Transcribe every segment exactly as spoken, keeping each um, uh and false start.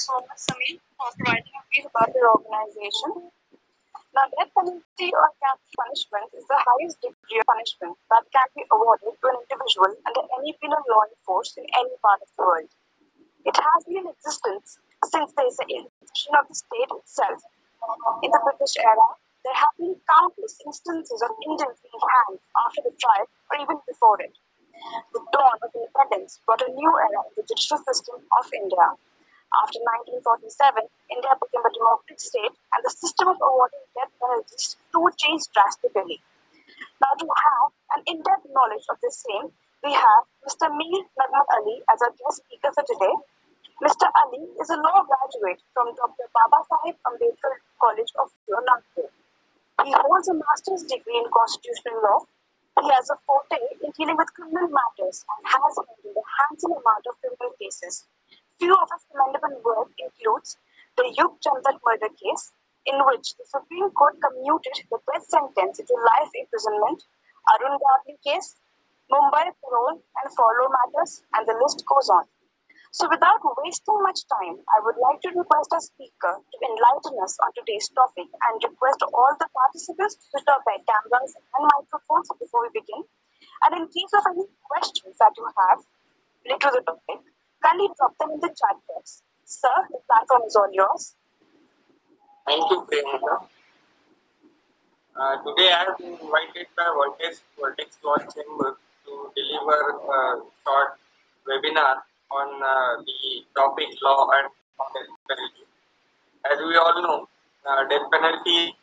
so much, Samir, for providing a brief about your organization. Now, death penalty or capital punishment is the highest degree of punishment that can be awarded to an individual under any penal law in force in any part of the world. It has been in existence since there is the inception of the state itself. In the British era, there have been countless instances of Indians being hanged after the trial or even before it. The dawn of independence brought a new era in the judicial system of India. After nineteen forty-seven, India became a democratic state and the system of awarding death penalties too changed drastically. Now, to have an in-depth knowledge of the same, we have Mister Mir Nagmat Ali as our guest speaker for today. Mister Ali is a law graduate from Doctor Baba Sahib Ambedkar College of Law, Nagpur. He holds a master's degree in constitutional law. He has a forte in dealing with criminal matters and has handled a handsome amount of criminal cases. Few of his commendable work includes the Yug Chandak murder case, in which the Supreme Court commuted the death sentence into life imprisonment, Arun Gavli case, Mumbai parole and follow matters, and the list goes on. So, without wasting much time, I would like to request our speaker to enlighten us on today's topic and request all the participants to switch off their cameras and microphones before we begin. And in case of any questions that you have related to the topic, kindly drop them in the chat box. Sir, the platform is all yours. Thank you, Priyanka. Uh, today I have been invited by Vertex, Vertex Law Chamber to deliver a short webinar on uh, the topic law and death penalty. As we all know, uh, death penalty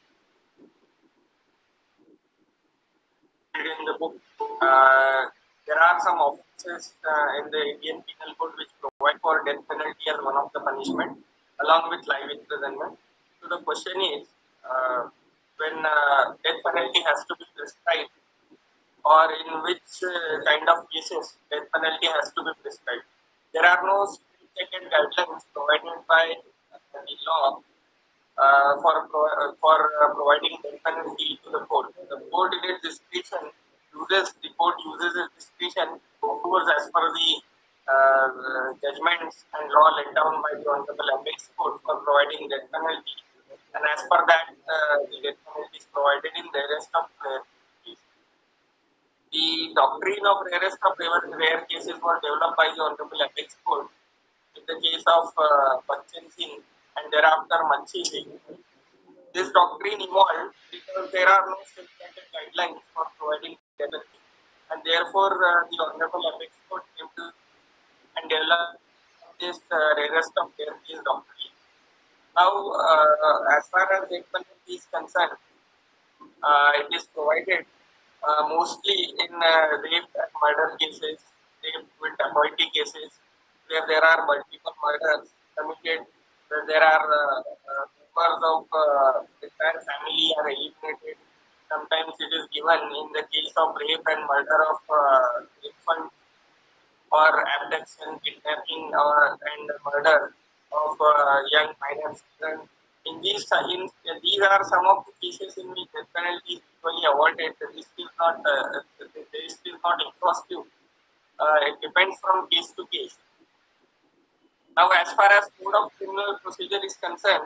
in the book. Uh, there are some offences uh, in the Indian Penal Code which provide for death penalty as one of the punishment, along with life imprisonment. So the question is, uh, when uh, death penalty has to be prescribed, or in which uh, kind of cases death penalty has to be prescribed. There are no strict guidelines provided by uh, the law uh, for pro- uh, for uh, providing death penalty to the court. The court in its discretion uses the court uses its discretion, of course, as per the uh, judgments and law laid down by the Honorable Apex Court for providing death penalty, and as per that, uh, the death penalty is provided in the rest of the cases. The doctrine of rarest of rare, rare cases was developed by the Honorable Apex Court in the case of uh, Bachchan Singh and thereafter Manchi Singh. This doctrine evolved because there are no stringent guidelines for providing death penalty, and therefore uh, the Honorable Apex Court came to and developed this uh, rarest of rare case doctrine. Now, uh, as far as death penalty is concerned, uh, it is provided uh, mostly in uh, rape and murder cases, rape with dacoity cases, where there are multiple murders committed, where there are uh, uh, members of uh, the entire family are eliminated. Sometimes it is given in the case of rape and murder of uh, infant or abduction, kidnapping, or and murder of uh, young minor children. In these, in, these are some of the cases in which death penalty is usually awarded. The list is not uh, the list is not exhaustive. Uh, it depends from case to case. Now, as far as code of criminal procedure is concerned,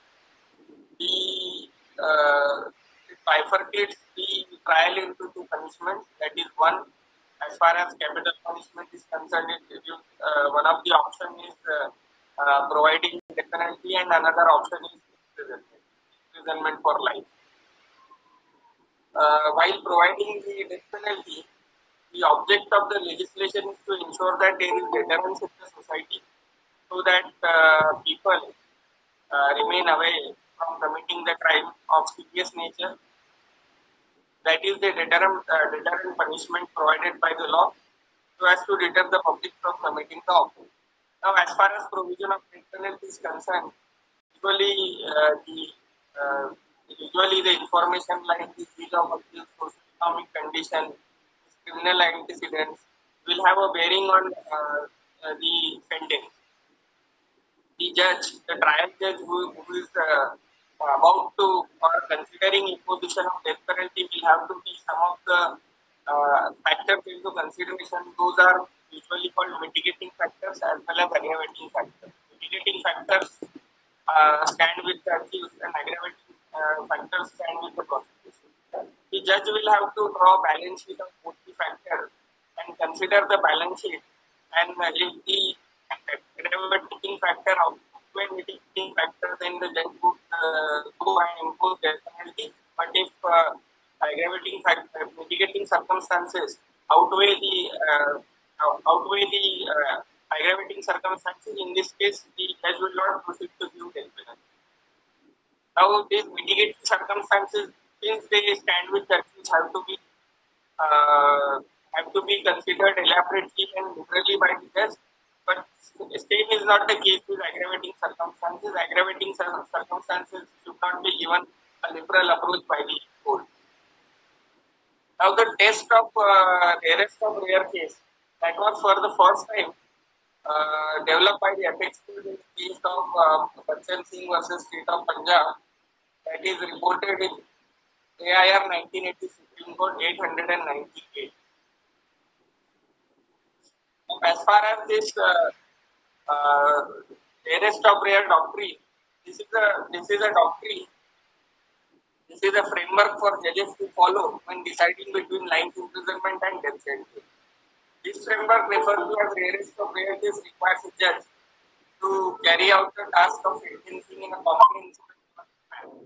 the uh, it bifurcates the trial into two punishments. That is one. As far as capital punishment is concerned, it, uh, one of the option is uh, uh, providing death penalty, and another option is imprisonment, imprisonment for life. Uh, while providing the death penalty, the object of the legislation is to ensure that there is deterrence in the society, so that uh, people uh, remain away from committing the crime of serious nature. That is the deterrent, uh, deterrent punishment provided by the law, so as to deter the public from committing the offence. Now, as far as provision of death penalty is concerned, usually uh, the uh, usually the information like the field of appeal, socio-economic condition, criminal antecedents will have a bearing on uh, uh, the sentence. The judge, the trial judge who, who is uh, about to or considering imposition of death penalty will have to take some of the uh, factors into consideration. Those are usually called mitigating factors as well as aggravating factors. mitigating factors uh, stand with the accused and aggravating uh, factors stand with the prosecution. The judge will have to draw a balance sheet of both the factors and consider the balance sheet, and uh, if the aggravating factor outweigh mitigating factor, then the judge would uh, go and impose death penalty. But if uh, aggravating factor, mitigating circumstances outweigh the uh, outweigh the uh, aggravating circumstances, in this case, the judge will not proceed to give death penalty. Now, these mitigating circumstances, since they stand with the accused, have to be uh, have to be considered elaborately and liberally by the judge. But same is not the case with aggravating circumstances. Aggravating circumstances should not be given a liberal approach by the court. Now, the test of uh, rarest of rare case, that was for the first time uh, developed by the apex court in the case of uh, Bachchan Singh versus State of Punjab, that is reported in A I R nineteen eighty Supreme Court eight hundred ninety-eight. As far as this uh, uh, rarest of rare doctrine, this is a this is a doctrine. This is a framework for judges to follow when deciding between life imprisonment and death sentence. This framework, referred to as rarest of rare case, requires a judge to carry out the task of sentencing in a comprehensive manner.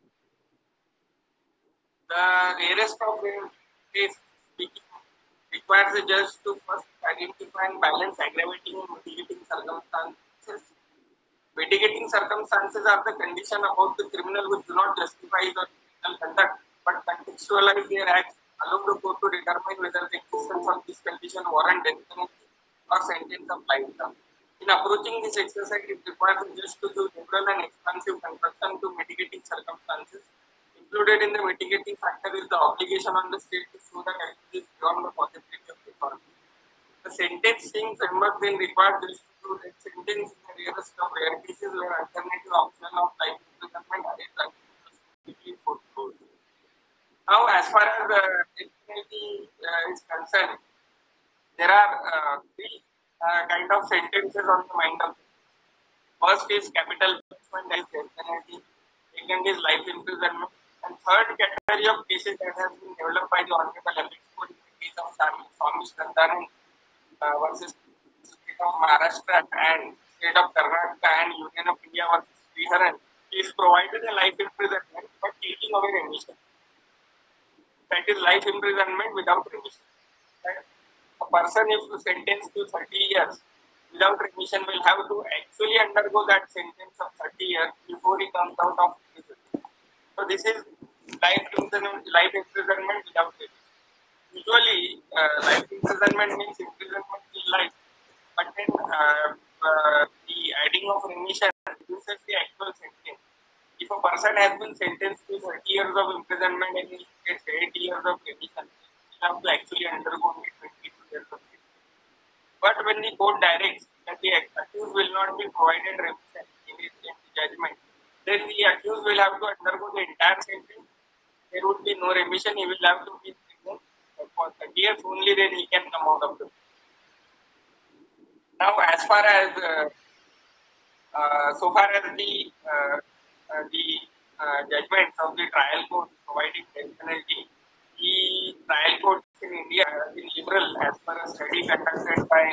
The rarest of rare case requires a judge to first identify and balance aggravating and mitigating circumstances. Mitigating circumstances are the condition about the criminal which do not justify the criminal conduct, but contextualize their acts, allow the court to determine whether the existence of this condition warrant death penalty or sentence of life term. In approaching this exercise, it requires the judge to give liberal and expansive construction to mitigating circumstances. Included in the mitigating factor is the obligation on the state to show that it is beyond the possibility of reform. The sentencing framework then requires this to that sentence in the rarest of rare cases where alternative option of life imprisonment is completely foreclosed. Now, as far as the death penalty uh, is concerned, there are uh, three uh, kind of sentences on the mind of. First is capital punishment, that is death penalty. Second is life imprisonment. And third category of cases that has been developed by the Honorable Apex Court in the case of Swami Shraddhanand uh, versus State of Maharashtra and State of Karnataka and Union of India versus Sriharan, is provided a life imprisonment but taking away remission. That is life imprisonment without remission. Right? A person if sentenced to thirty years without remission will have to actually undergo that sentence of thirty years before he comes out of prison. So this is life imprisonment, life imprisonment without remission. Usually, uh, life imprisonment means imprisonment till life, but then uh, uh, the adding of remission reduces the actual sentence. If a person has been sentenced to thirty years of imprisonment and he gets eight years of remission, he have to actually undergo only twenty-two years of remission. But when the court directs that the accused will not be provided remission in his judgment, then the accused will have to undergo the entire sentence. There would be no remission. He will have to be in prison for thirty years. Only then he can come out of the prison. Now, as far as uh, uh, so far as the uh, uh, the uh, judgments of the trial court providing death penalty, the trial courts in India have been liberal as per a study conducted by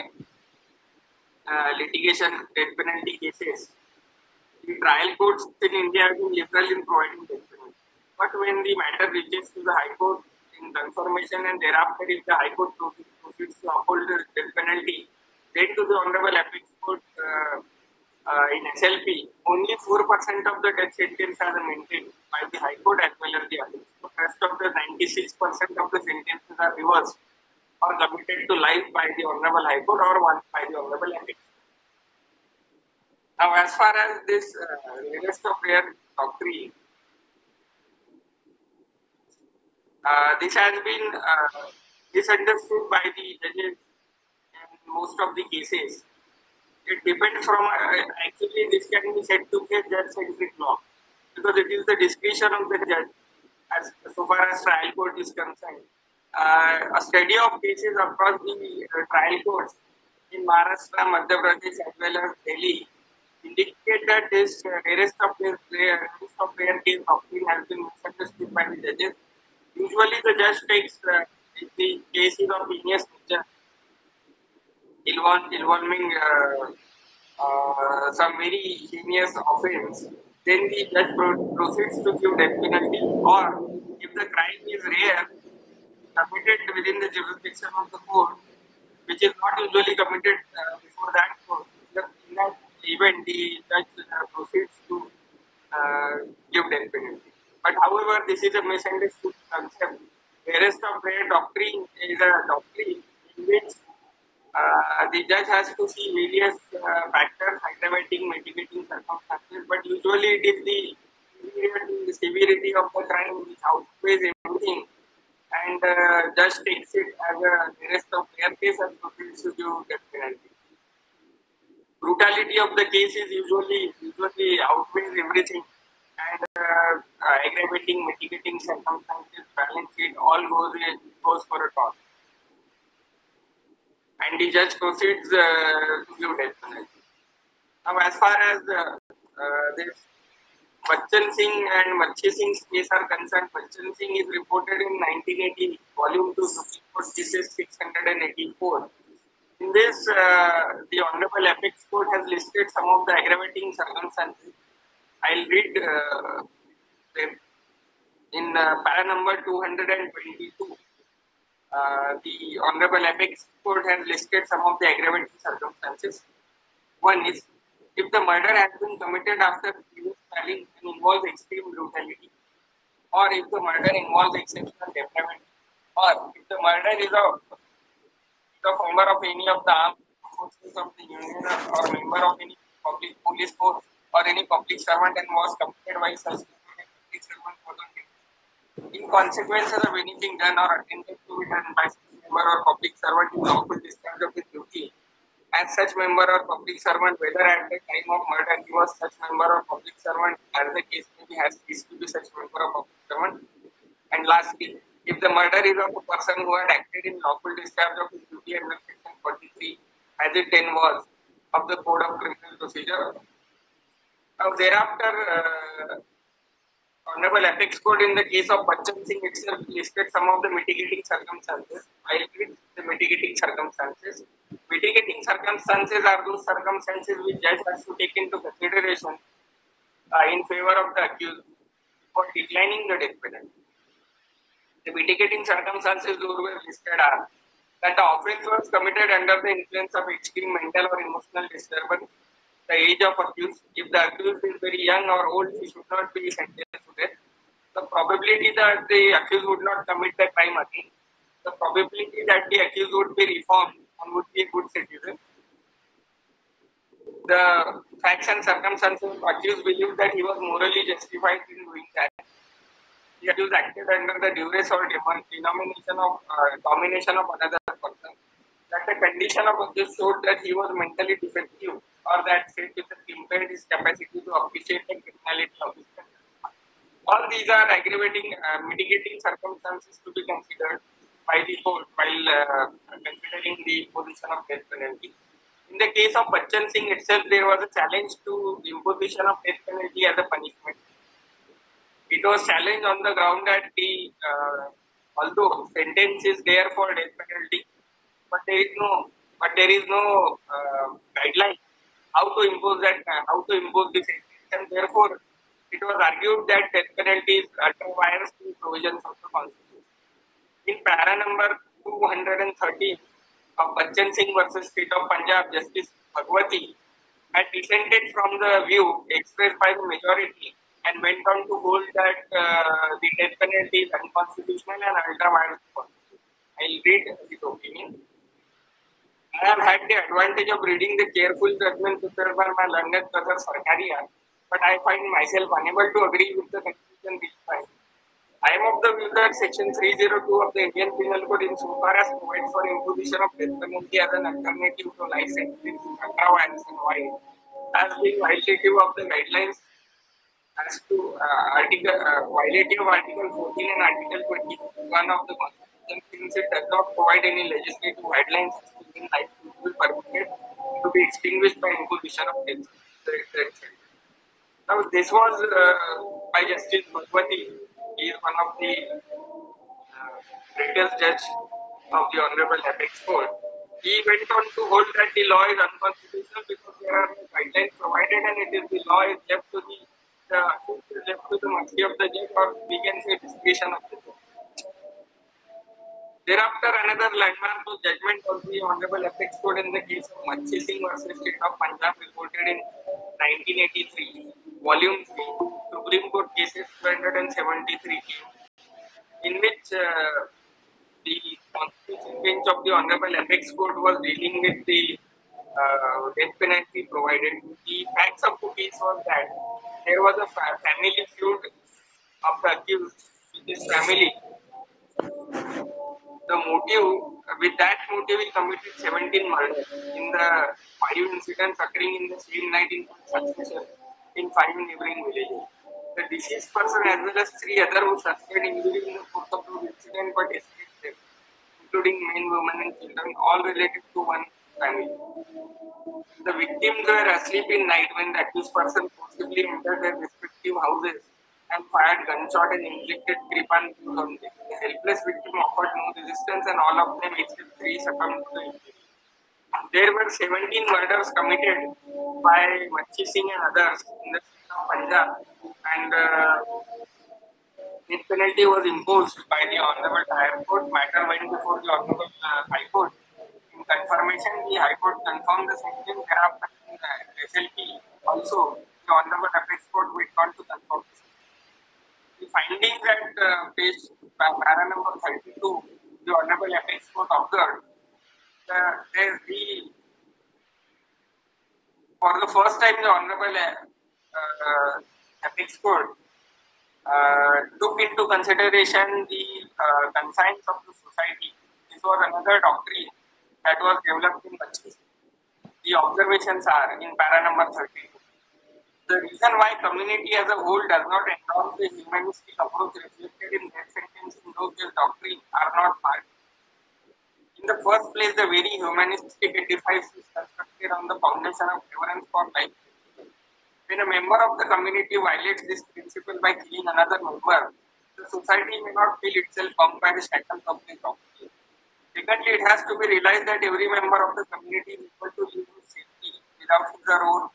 uh, litigation death penalty cases. The trial courts in India have been liberal in providing death penalty. But when the matter reaches to the High Court in confirmation and thereafter if the High Court proceeds to uphold the death penalty, then to the Honorable Apex Court uh, uh, in S L P, only four percent of the death sentence are maintained by the High Court as well as the Apex Court. The rest of the ninety-six percent of the sentences are reversed or committed to life by the Honorable High Court or one by the Honorable Apex Court. Now, as far as this uh, rarest of rare doctrine, uh, this has been uh, misunderstood by the judges in most of the cases. It depends from, uh, actually this can be said to be a judge-centric law because it is the discretion of the judge as so far as trial court is concerned. Uh, a study of cases across the uh, trial courts in Maharashtra, Madhya Pradesh as well as Delhi indicate that this uh, rarest of rare, rarest of rare case doctrine has been misunderstood by the judges. Usually, the judge takes uh, the cases of heinous nature involve, involving uh, uh, some very heinous offense, then the judge pro- proceeds to give death penalty, or if the crime is rare, committed within the jurisdiction of the court, which is not usually committed uh, before that court, in that event, the judge uh, proceeds to uh, give death penalty. But however, this is a misunderstood concept. Rarest of rare doctrine is a doctrine in which uh, the judge has to see various uh, factors, aggravating, mitigating circumstances, but usually it is the severity, the severity of the crime which outweighs everything, and uh, judge takes it as a nearest of rare case and proceeds to give death penalty. Brutality of the case is usually usually outweighs everything, and uh, uh, aggravating, mitigating circumstances, balance it, all goes goes for a toss, and the judge proceeds uh, to give death penalty. Now, as far as uh, uh, this Bachchan Singh and Machi Singh's case are concerned, Bachchan Singh is reported in nineteen eighty, volume two, Supreme Court cases six hundred eighty-four. In this, uh, the Honorable Apex Court has listed some of the aggravating circumstances. I'll read uh, them. In uh, para number two hundred twenty-two, uh, the Honorable Apex Court has listed some of the aggravating circumstances. One is, if the murder has been committed after previous filing and involves extreme brutality, or if the murder involves exceptional depravity, or if the murder is a, is a member of any of the armed forces of the Union or member of any public police force or any public servant and was committed by such public servant for the in consequences of anything done or attempted to be done by such member or public servant in lawful discharge of his duty, as such member or public servant, whether at the time of murder he was such member or public servant, as the case may be, has ceased to be such member or public servant. And lastly, if the murder is of a person who had acted in lawful discharge of his duty under section forty-three, as it then was, of the Code of Criminal Procedure. Now, thereafter, uh, Honorable Apex Court in the case of Bachchan Singh itself listed some of the mitigating circumstances. I read the mitigating circumstances. Mitigating circumstances are those circumstances which judge has to take into consideration uh, in favor of the accused for declining the death penalty. The mitigating circumstances those were listed are that the offence was committed under the influence of extreme mental or emotional disturbance, the age of accused, if the accused is very young or old, he should not be sentenced to death. The probability that the accused would not commit the crime again, the probability that the accused would be reformed and would be a good citizen. The facts and circumstances of accused believed that he was morally justified in doing that. The accused acted under the duress or denomination of uh, domination of another person. That the condition of accused showed that he was mentally defective or that state impaired his capacity to appreciate the criminality of his conduct. All these are aggravating, uh, mitigating circumstances to be considered by the court while uh, considering the imposition of death penalty. In the case of Bachchan Singh itself, there was a challenge to the imposition of death penalty as a punishment. It was challenged on the ground that the uh, although sentence is there for death penalty, but there is no, but there is no uh, guideline how to impose that, uh, how to impose the sentence, and therefore it was argued that death penalty is contravenes to provisions of the Constitution. In para number two hundred thirteen of Bachchan Singh versus State of Punjab, Justice Bhagwati had dissented from the view expressed by the majority and went on to hold that uh, the death penalty is unconstitutional and ultra vires the Constitution. I'll read his opinion. I have had the advantage of reading the careful judgment prepared by my learned brother Sarkaria, but I find myself unable to agree with the conclusion reached by. I am of the view that Section three oh two of the Indian Penal Code, insofar as provides for imposition of death penalty as an alternative to life sentence, aggravates and wide, as being violative of the guidelines as to uh, article uh, violative of Article fourteen and Article twenty-one of the Constitution, since it does not provide any legislative guidelines as to when life will be permitted to be extinguished by imposition of death. the death sentence. Now, this was uh, by Justice Bhagwati. He is one of the uh, greatest judge of the Honorable Apex Court. He went on to hold that the law is unconstitutional because there are no guidelines provided, and it is the law is left to the uh, is left to the mercy of the judge, or we can say discretion of the judge. Thereafter, another landmark judgment of the Honorable Apex Court in the case of Machi Singh versus State of Punjab, reported in nineteen eighty-three, Volume three, Supreme Court Cases two hundred seventy-three, in which uh, the Constitution Bench of the Honorable Apex Court was dealing with the uh, death penalty provided. The facts of the case was that there was a fa- family feud of the accused with his family. The motive, with that motive, he committed seventeen murders in the five incidents occurring in the same night in succession in five neighboring villages. The deceased person, as well as three others who sustained injury in the course of those incidents but escaped death, including men, women, and children, all related to one family. The victims were asleep in night when the accused person forcibly entered their respective houses and fired gunshot and inflicted Kripan wounds on them. The helpless victim offered no resistance, and all of them except three succumbed to the injury. There were seventeen murders committed by Machi Singh and others in the state of Punjab, and uh, death penalty was imposed by the Honorable High Court. Matter went before the Honorable uh, High Court. In confirmation, the High Court confirmed the sentence. Thereafter, in the S L P also, the Honorable Apex Court went on to confirm the sentence. The findings at uh, page para number thirty-two, the Honorable Apex Court observed that there the for the first time the Honorable uh, Apex Court uh, took into consideration the uh, conscience of the society. This was another doctrine that was developed in Machi. The observations are in para number thirty-two. The reason why community as a whole does not endorse the humanistic approach reflected in death sentence in those doctrine are not hard. In the first place, the very humanistic edifice is constructed on the foundation of reverence for life. When a member of the community violates this principle by killing another member, the society may not feel itself bound by the shackles of this doctrine. Secondly, it has to be realized that every member of the community is equal to live with safety without his or her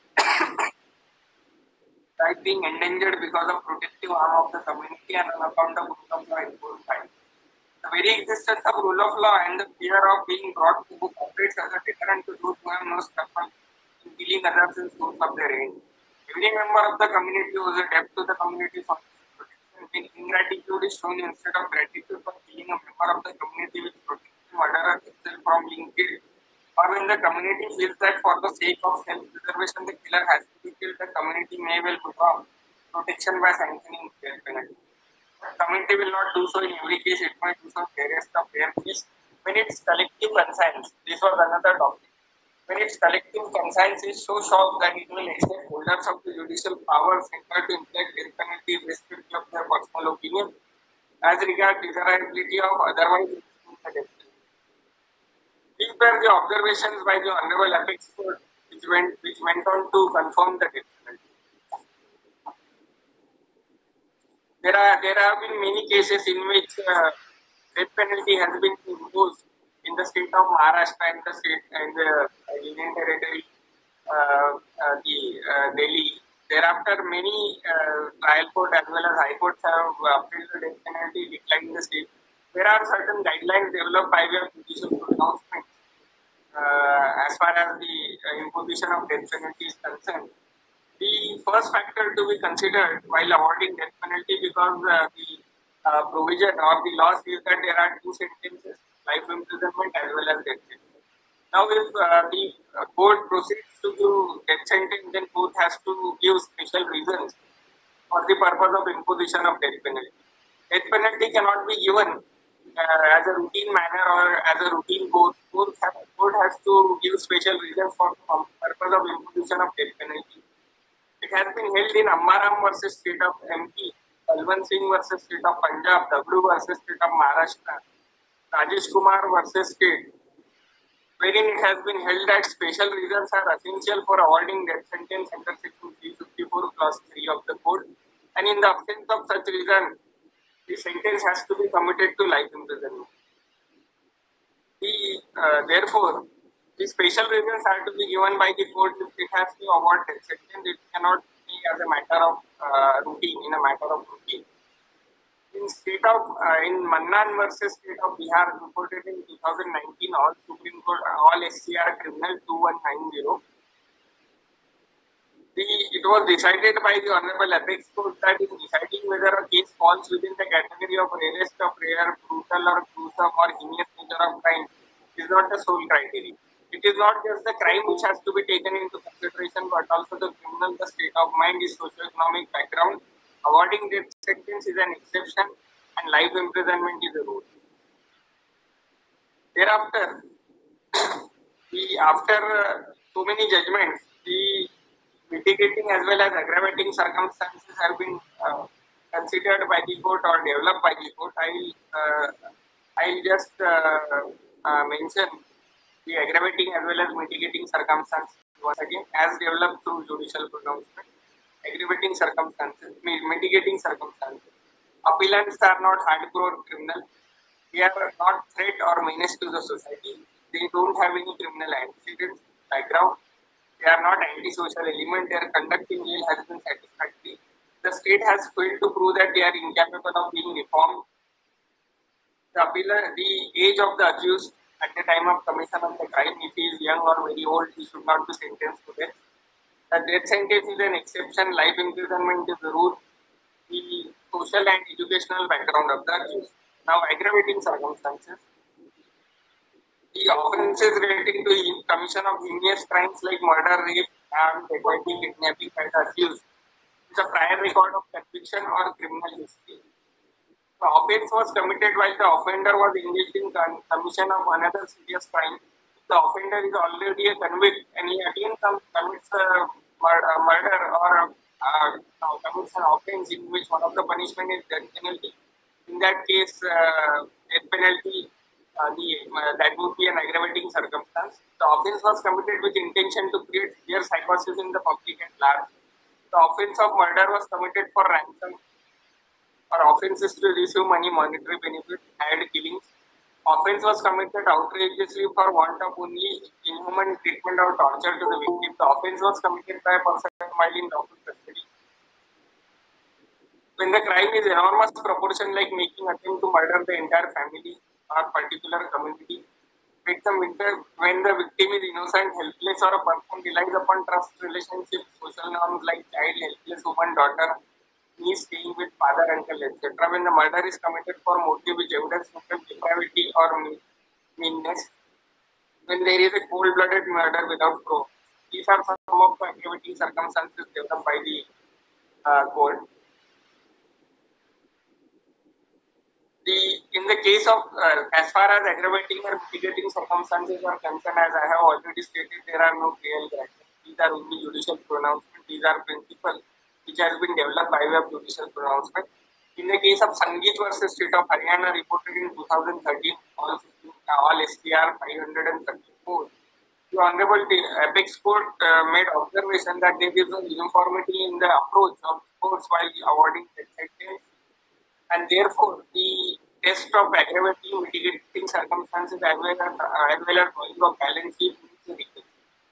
life being endangered because of protective arm of the community and on account of rule of law imposed by it. The very existence of rule of law and the fear of being brought to book operates as a deterrent to those who have no scruple in killing others in source of their aim. Every member of the community owes a debt to the community for protection. When ingratitude is shown instead of gratitude for killing a member of the community which protects the murderer itself from being killed, or when the community feels that for the sake of self-preservation the killer has to be killed, the community may well withdraw protection by sanctioning death penalty. The community will not do so in every case. It might do so fairest of fair peace when its collective conscience. This was another topic. When its collective conscience is so strong that it will extend holders of the judicial powers entitled to inflict death penalty irrespective of their personal opinion as regards desirability of otherwise the death penalty. These were the observations by the Honorable Apex Court, which went which went on to confirm the death penalty. There are there have been many cases in which uh, death penalty has been imposed in the state of Maharashtra and the state and the uh, Union Territory, uh, uh, the uh, Delhi. Thereafter, many uh, trial court as well as high courts have upheld the death penalty, declined the state. There are certain guidelines developed by way of judicial pronouncement uh, as far as the uh, imposition of death penalty is concerned. The first factor to be considered while awarding death penalty, because uh, the uh, provision or the law says that there are two sentences, life imprisonment as well as death sentence. Now, if uh, the uh, court proceeds to give death sentence, then court has to give special reasons for the purpose of imposition of death penalty. Death penalty cannot be given uh, as a routine manner or as a routine court. Court, have, court has to give special reasons for the purpose of imposition of death penalty. It has been held in Ammaram versus State of M P, Balwant Singh versus State of Punjab, Dabru versus State of Maharashtra, Rajesh Kumar versus State, wherein it has been held that special reasons are essential for awarding death sentence under section three fifty-four clause three of the code, and in the absence of such reason, the sentence has to be commuted to life imprisonment. The, uh, therefore, the special reasons are to be given by the court if it has to award death sentence. It cannot be as a matter of uh, routine, in a matter of routine. In state of uh, in Mannan versus state of Bihar, reported in two thousand nineteen, all Supreme Court, all S C R criminal two one nine zero. The, it was decided by the Honorable Apex Court that in deciding whether a case falls within the category of arrest of rare, brutal, or gruesome or heinous nature of crime is not the sole criteria. It is not just the crime which has to be taken into consideration, but also the criminal, the state of mind, his socio-economic background. Awarding death sentence is an exception, and life imprisonment is a rule. Thereafter, the after uh, so many judgments, the mitigating as well as aggravating circumstances have been uh, considered by the court or developed by the court. I will uh, I will just uh, uh, mention the aggravating as well as mitigating circumstances once again as developed through judicial pronouncement. Aggravating circumstances, mitigating circumstances. Appellants are not hardcore criminal. They are not threat or menace to the society. They don't have any criminal antecedents, background. They are not antisocial element. Their conduct in jail has been satisfactory. The state has failed to prove that they are incapable of being reformed. The appellant, the age of the accused at the time of commission of the crime, if he is young or very old, he should not be sentenced to death. The death sentence is an exception. Life imprisonment is the rule. The social and educational background of the accused. Now, aggravating circumstances. The offences relating to the commission of heinous crimes like murder, rape, and dacoity, kidnapping by the accused is a prior record of conviction or criminal history. The offence was committed while the offender was engaged in commission of another serious crime. The offender is already a convict and he again commits a murder or uh, commits an offence in which one of the punishment is death penalty. In that case, uh, death penalty, uh, the, uh, that would be an aggravating circumstance. The offence was committed with intention to create severe psychosis in the public at large. The offence of murder was committed for ransom or offences to receive money, monetary benefit, hired killings. Offence was committed outrageously for want of only inhuman treatment or torture to the victim. The offence was committed by a person while in lawful custody. When the crime is enormous proportion, like making attempt to murder the entire family or particular community, when the victim is innocent, helpless, or a person relies upon trust relationships, social norms like child, helpless woman, daughter, me staying with father, uncle, et cetera. When the murder is committed for motive which evidence of depravity or meanness, when there is a cold-blooded murder without proof. These are some of the aggravating circumstances developed by the uh, court. The, in the case of, uh, as far as aggravating or mitigating circumstances are concerned, as I have already stated, there are no real guidelines. These are only judicial pronouncements. These are principles which has been developed by way of judicial pronouncement. In the case of Sangeet versus State of Haryana, reported in two thousand thirteen, all, all S T R five hundred thirty-four, the Honorable Apex Court uh, made observation that there is a uniformity in the approach of courts while awarding death sentence, and therefore the test of aggravating mitigating circumstances as well as uh, as well as drawing of balance sheet needs to be required.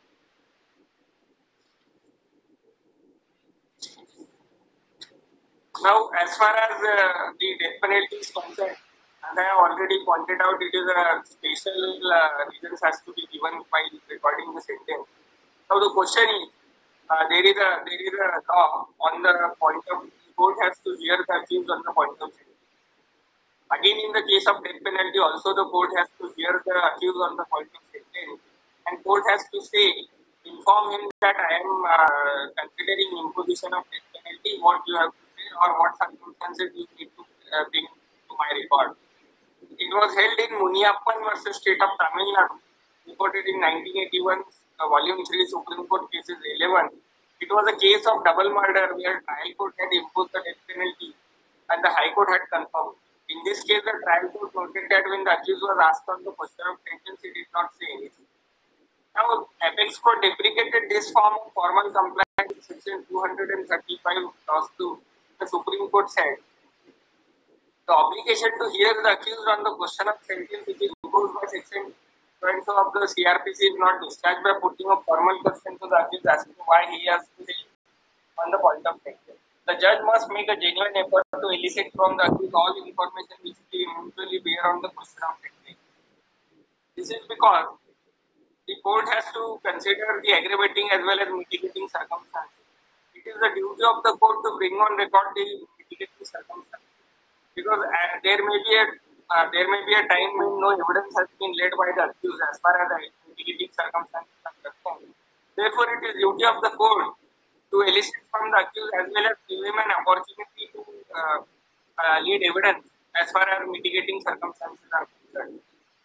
Now, as far as uh, the death penalty is concerned, as I have already pointed out, it is a special uh, reasons has to be given by recording the sentence. Now, the question is, uh, there is a there is a law on the point of the court has to hear the accused on the point of sentence. Again, in the case of death penalty, also the court has to hear the accused on the point of sentence, and court has to say, inform him that I am uh, considering imposition of death penalty. What you have to say, or what circumstances you need to uh, bring to my record. It was held in Muniappan versus State of Tamil Nadu, reported in nineteen eighty-one, uh, Volume three, Supreme Court Cases eleven. It was a case of double murder where trial court had imposed the death penalty and the High Court had confirmed. In this case, the trial court noted that when the accused was asked on the question of sentence, he did not say anything. Now, Apex Court deprecated this form of formal compliance with Section two thirty-five clause two. The Supreme Court said the obligation to hear the accused on the question of sentence which is imposed by Section twenty-four of the C R P C is not discharged by putting a formal question to the accused as to why he has to say on the point of sentence. The judge must make a genuine effort to elicit from the accused all information which will eventually bear on the question of sentence. This is because the court has to consider the aggravating as well as mitigating circumstances. It is the duty of the court to bring on record the mitigating circumstances, because uh, there may be a uh, there may be a time when no evidence has been laid by the accused as far as the mitigating circumstances are concerned. Therefore, it is duty of the court to elicit from the accused as well as give him an opportunity to uh, uh, lead evidence as far as mitigating circumstances are concerned.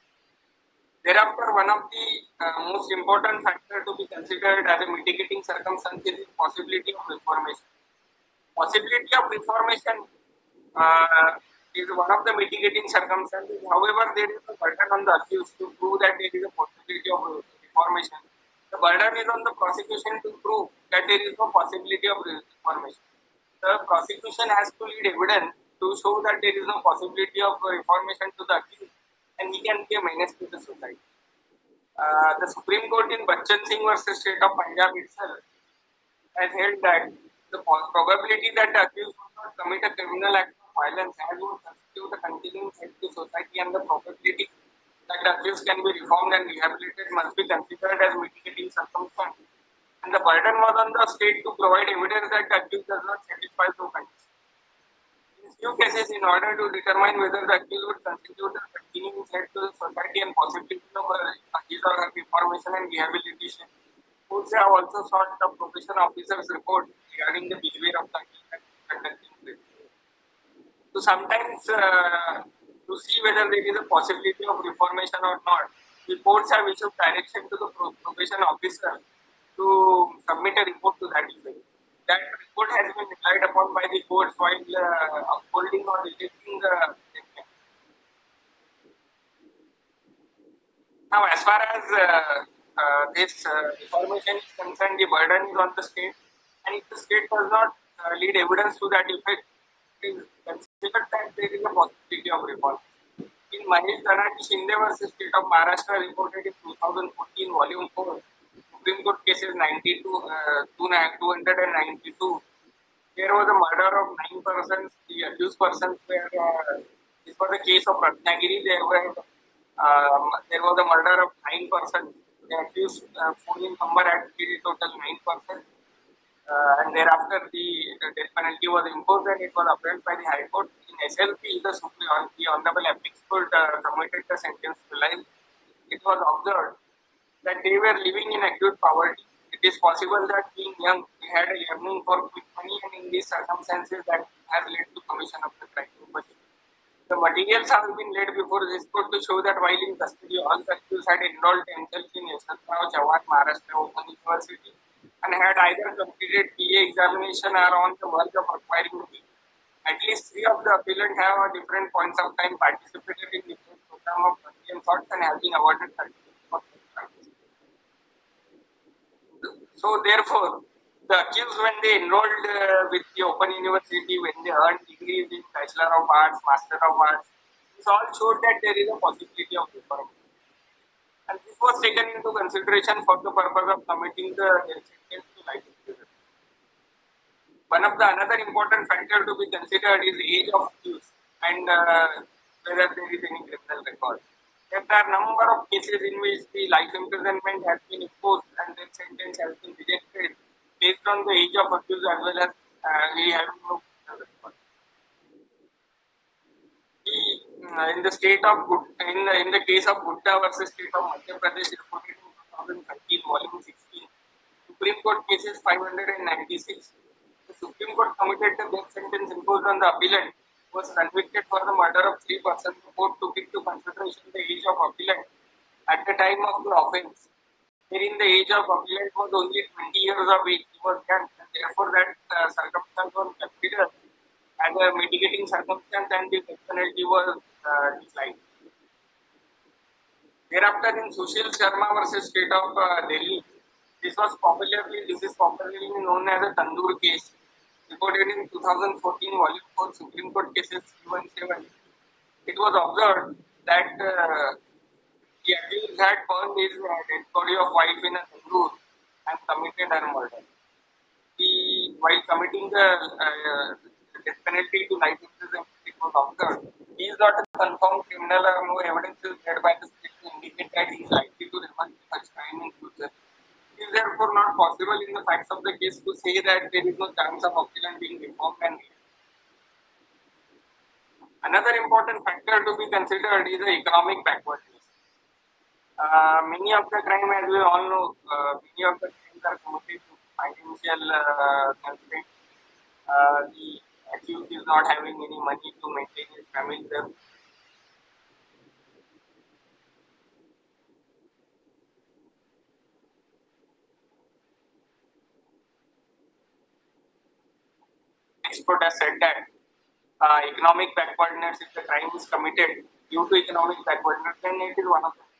Thereafter, one of the uh, most important factors to be considered as a mitigating circumstance is the possibility of reformation. Possibility of reformation uh, is one of the mitigating circumstances. However, there is a burden on the accused to prove that there is a possibility of reformation. The burden is on the prosecution to prove that there is no possibility of reformation. The prosecution has to lead evidence to show that there is no possibility of reformation to the accused, and he can be a menace to the society. Uh, the Supreme Court in Bachchan Singh versus State of Punjab itself has held that the probability that the accused will not commit a criminal act of violence as would constitute a continuing threat to society, and the probability that the accused can be reformed and rehabilitated must be considered as mitigating circumstance. And the burden was on the state to provide evidence that the accused does not satisfy those conditions. In few cases, in order to determine whether the accused would constitute a continuing threat to the society and possibility of his or her reformation and rehabilitation, courts have also sought the probation officer's report regarding the behavior of the accused conducting this. So sometimes uh, to see whether there is a possibility of reformation or not, the courts have issued direction to the probation officer to submit a report to that effect. That report has been relied upon by the courts while uh, upholding or rejecting the judgment. Now, as far as uh, uh, this uh, reformation is concerned, the burden is on the state, and if the state does not uh, lead evidence to that effect, it is considered that there is a possibility of reform. In Mahesh Dhanati Shinde versus State of Maharashtra, reported in two thousand fourteen, Volume four, Supreme Court cases ninety-two, uh, two ninety-two, there was a murder of nine persons. The accused persons were, uh, this was a case of Ratnagiri. There were, um, there was a murder of nine persons. The accused uh, four in number had total nine persons. Uh, and thereafter, the, the death penalty was imposed and it was upheld by the High Court. In S L P, the Supreme, the Honorable Apex Court uh, commuted the sentence to life. It was observed that they were living in acute poverty. It is possible that being young, they had a yearning for quick money, and in these circumstances, that has led to commission of the crime. But the materials have been laid before this court to show that while in custody, all the accused had enrolled themselves in Yashwantrao Chavan Maharashtra Open University and had either completed P A examination or on the verge of acquiring a degree. At least three of the appellants have at different points of time participated in different program of Indian thoughts and have been awarded certificates for practice. So therefore, the accused, when they enrolled uh, with the Open University, when they earned degrees in Bachelor of Arts, Master of Arts, this all showed that there is a possibility of reform. And this was taken into consideration for the purpose of committing the sentence to life imprisonment. One of the another important factor to be considered is age of accused and uh, whether there is any criminal record. There are a number of cases in which the life imprisonment has been imposed and the sentence has been rejected based on the age of accused as well as uh, he having no criminal record. The, uh, in the state of in the, in the case of Gupta versus State of Madhya Pradesh, reported in twenty thirteen, Volume sixteen, Supreme Court cases five hundred ninety-six. The Supreme Court commuted the death sentence imposed on the appellant was convicted for the murder of three persons. The court took into consideration the age of appellant at the time of the offence, wherein the age of appellant was only twenty years of age. He was young, and therefore that uh, circumstance was considered as a mitigating circumstance, and the death penalty was uh, declined. Thereafter, in Sushil Sharma versus State of uh, Delhi, this was popularly this is popularly known as a Tandoor case, reported in two thousand fourteen Volume four Supreme Court Cases three seventeen. It was observed that uh, the accused had burned his uh, dead body of wife in a tandoor and committed her murder. He, while committing the uh, death penalty to life imprisonment, it was observed he is not a confirmed criminal or no evidence is made by the state to indicate that he is likely to revert to such crime in future. It is therefore not possible in the facts of the case to say that there is no chance of appellant being reformed. And another important factor to be considered is the economic backwardness. Uh, many of the crime, as we all know, uh, many of the crimes are committed to financial uh, constraints. Uh, the accused is not having any money to maintain his family. Expert has said that uh, economic backwardness, if the crime is committed due to economic backwardness, then it is one of them.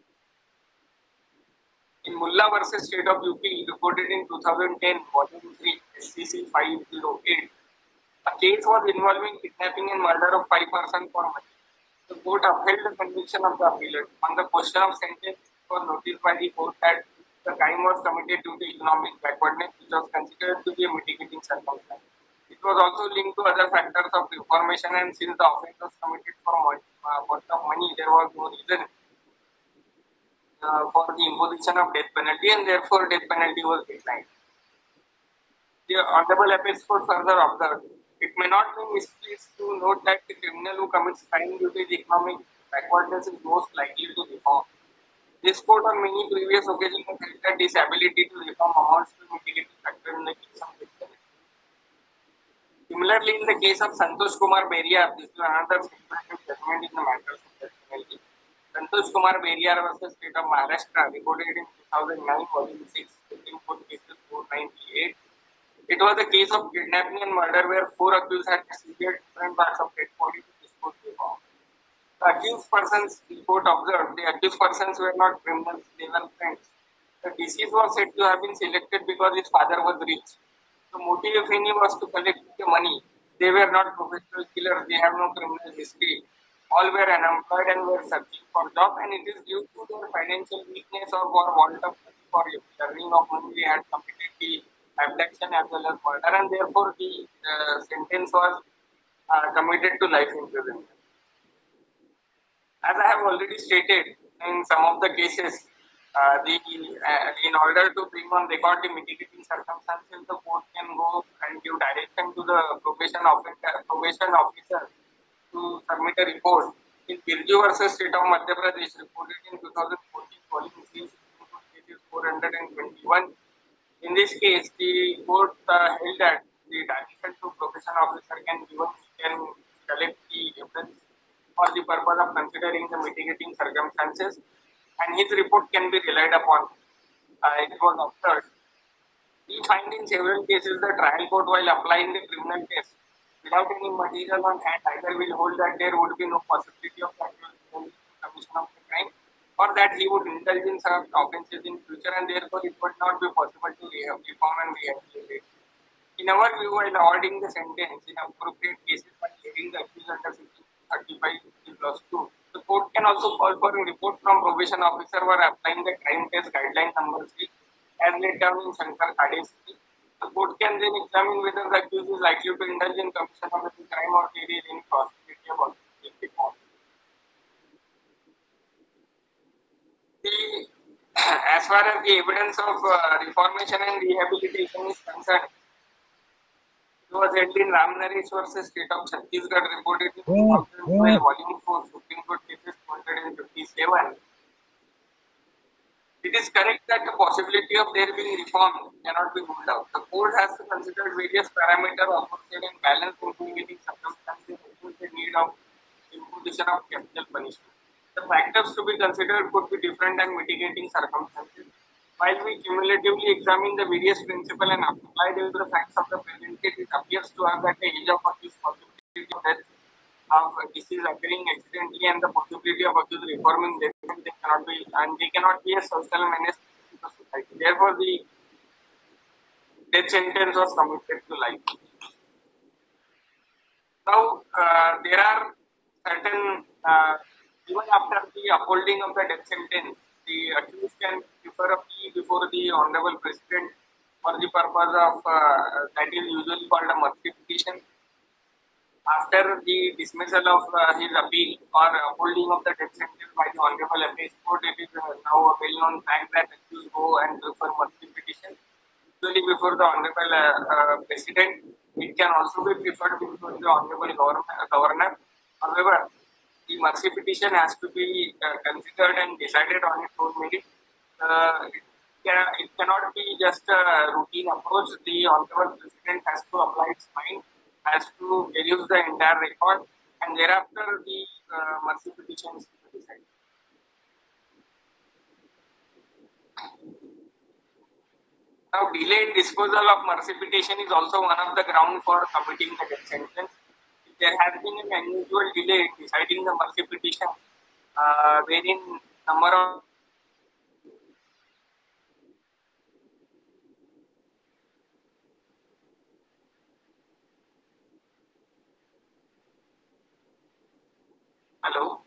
In Mullah versus State of U P, reported in two thousand ten, Volume three, S C C five oh eight, a case was involving kidnapping and murder of five persons for money. The court upheld the conviction of the appellant. On the question of sentence, it was noticed by the court that the crime was committed due to economic backwardness, which was considered to be a mitigating circumstance. It was also linked to other factors of reformation, and since the offence was committed for uh, worth of money, there was no reason uh, for the imposition of death penalty, and therefore death penalty was declined. The Honorable Appeals Court further observed, it may not be misplaced to note that the criminal who commits crime due to economic backwardness is most likely to reform. This court on many previous occasions has held that this ability to reform amounts to mitigating factor in the case of death penalty. Similarly, in the case of Santosh Kumar Beria, this is another speculative judgment in the matters of death penalty. Santosh Kumar Beria versus State of Maharashtra, reported in two thousand nine, Volume six, Supreme Court Cases four ninety-eight. It was a case of kidnapping and murder where four accused had seized different parts of dead body to dispose of. The accused persons, the court observed, the accused persons were not criminals, they were friends. The deceased was said to have been selected because his father was rich. The motive, if any, was to collect the money. They were not professional killers, they have no criminal history. All were unemployed and were searching for job, and it is due to their financial weakness or for want of money for earning of money they had committed the abduction as well as murder, and therefore the uh, sentence was uh, committed to life imprisonment. As I have already stated, in some of the cases, uh, the uh, in order to bring on record the mitigating circumstances, the court can go and give direction to the probation officer, probation officer to submit a report. In Birju versus State of Madhya Pradesh, reported in two thousand fourteen, Volume three, cases four hundred twenty-one. In this case, the court uh, held that the direction to probation officer can given can collect the evidence for the purpose of considering the mitigating circumstances, and his report can be relied upon. Uh, it was observed. We find in several cases the trial court, while applying the criminal case without any material on hand, either will hold that there would be no possibility of actual commission of the crime, or that he would indulge in some offences in future, and therefore it would not be possible to reform and rehabilitate. In our view, while awarding the sentence in appropriate cases by hearing the accused under section thirty-five plus two, the court can also call for a report from probation officer who are applying the crime test guideline number three as laid down in Shankar Khade. The court can then examine whether the accused is likely to indulge in commission of the crime or there is any possibility of reform. The, as far as the evidence of uh, reformation and rehabilitation is concerned, it was held in Ramnaresh versus State of Chhattisgarh, reported in two thousand twelve, Volume four, Supreme Court Cases two hundred fifty-seven. It is correct that the possibility of there being reform cannot be ruled out. The court has to consider various parameters associated and balance mitigating circumstances with the need of imposition of capital punishment. The factors to be considered could be different and mitigating circumstances. While we cumulatively examine the various principles and apply them to the facts of the present case, it appears to us that the age of accused possibility of death of disease occurring accidentally and the possibility of accused reforming their they cannot be, and they cannot be a social menace to the society. Therefore, the death sentence was commuted to life. Now, uh, there are certain, uh, even after the upholding of the death sentence, the accused can prefer a plea before the Honorable President for the purpose of, uh, that is usually called a mercy petition. After the dismissal of uh, his appeal or upholding of the death sentence by the Honorable Appeals Court, it is uh, now a well-known fact that accused go and prefer mercy petition. Usually before the Honorable uh, uh, President, it can also be preferred before the Honorable Governor. governor. However, the mercy petition has to be uh, considered and decided on its own merit. Uh, it, can, it cannot be just a routine approach. The Honorable President has to apply its mind, has to review the entire record, and thereafter the uh, mercy petition is decided. Now, delayed disposal of mercy petition is also one of the grounds for committing the death sentence. If there has been an unusual delay in deciding the mercy petition, uh, wherein number of hello.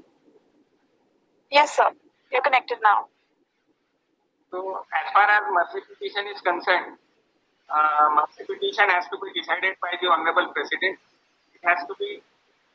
Yes, sir. You're connected now. So, as far as mercy petition is concerned, uh, mercy petition has to be decided by the Honorable President. It has to be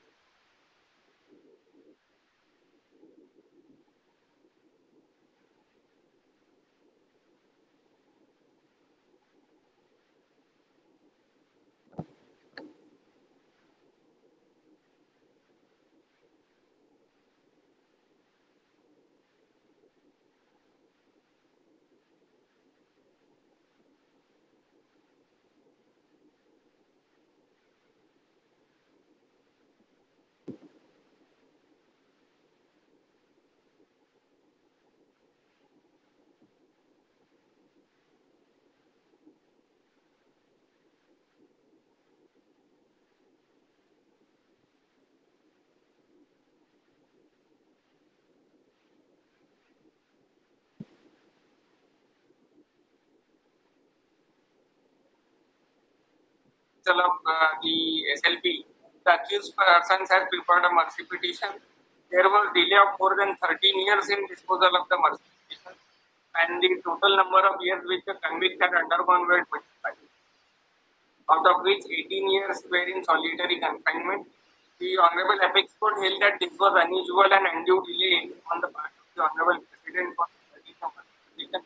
of uh, the S L P, the accused persons have preferred a mercy petition. There was delay of more than thirteen years in disposal of the mercy petition, and the total number of years which the convict had undergone were twenty-five, out of which eighteen years were in solitary confinement. The Honorable Apex Court held that this was unusual and undue delay on the part of the Honorable President for deciding the mercy petition,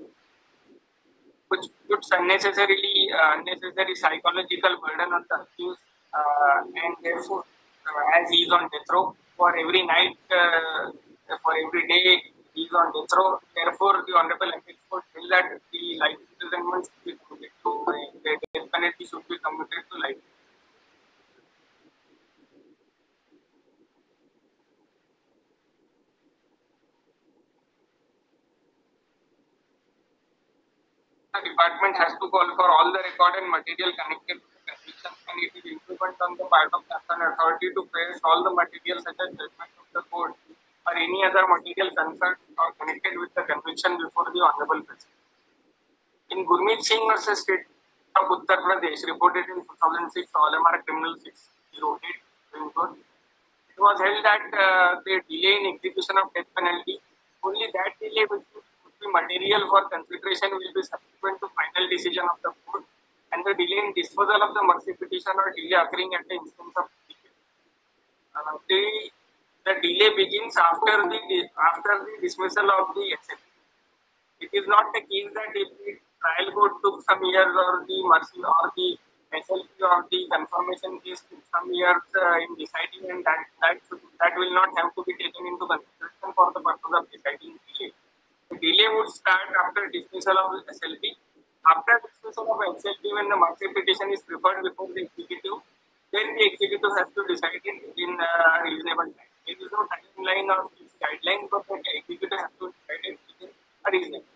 which puts unnecessarily uh, unnecessary psychological burden on the accused, uh, and therefore, uh, as he is on death row, for every night, uh, for every day he is on death row. Therefore, the Honorable Apex Court held that the life imprisonment should be commuted to, uh, the death penalty should be commuted to life. The department has to call for all the record and material connected to the conviction, and it is incumbent on the part of the authority to face all the material such as judgment of the court or any other material concerned or connected with the conviction before the Honorable President. In Gurmeet Singh versus State of Uttar Pradesh, reported in two thousand six, O M R Criminal six oh eight, it was held that uh, the delay in execution of death penalty, only that delay which would be material for consideration will be subsequent to final decision of the court, and the delay in disposal of the mercy petition or delay occurring at the instance of the uh, the, the delay begins after the after the dismissal of the S L P. It is not the case that if the trial court took some years or the mercy or the S L P or the confirmation case took some years uh, in deciding, and that that should, that will not have to be taken into consideration for the purpose of deciding delay. The delay would start after dismissal of S L P. After dismissal of S L P, when the mercy petition is referred before the executive, then the executive has to decide it in a reasonable time. There is no timeline or guideline, but the executive has to decide it within a reasonable.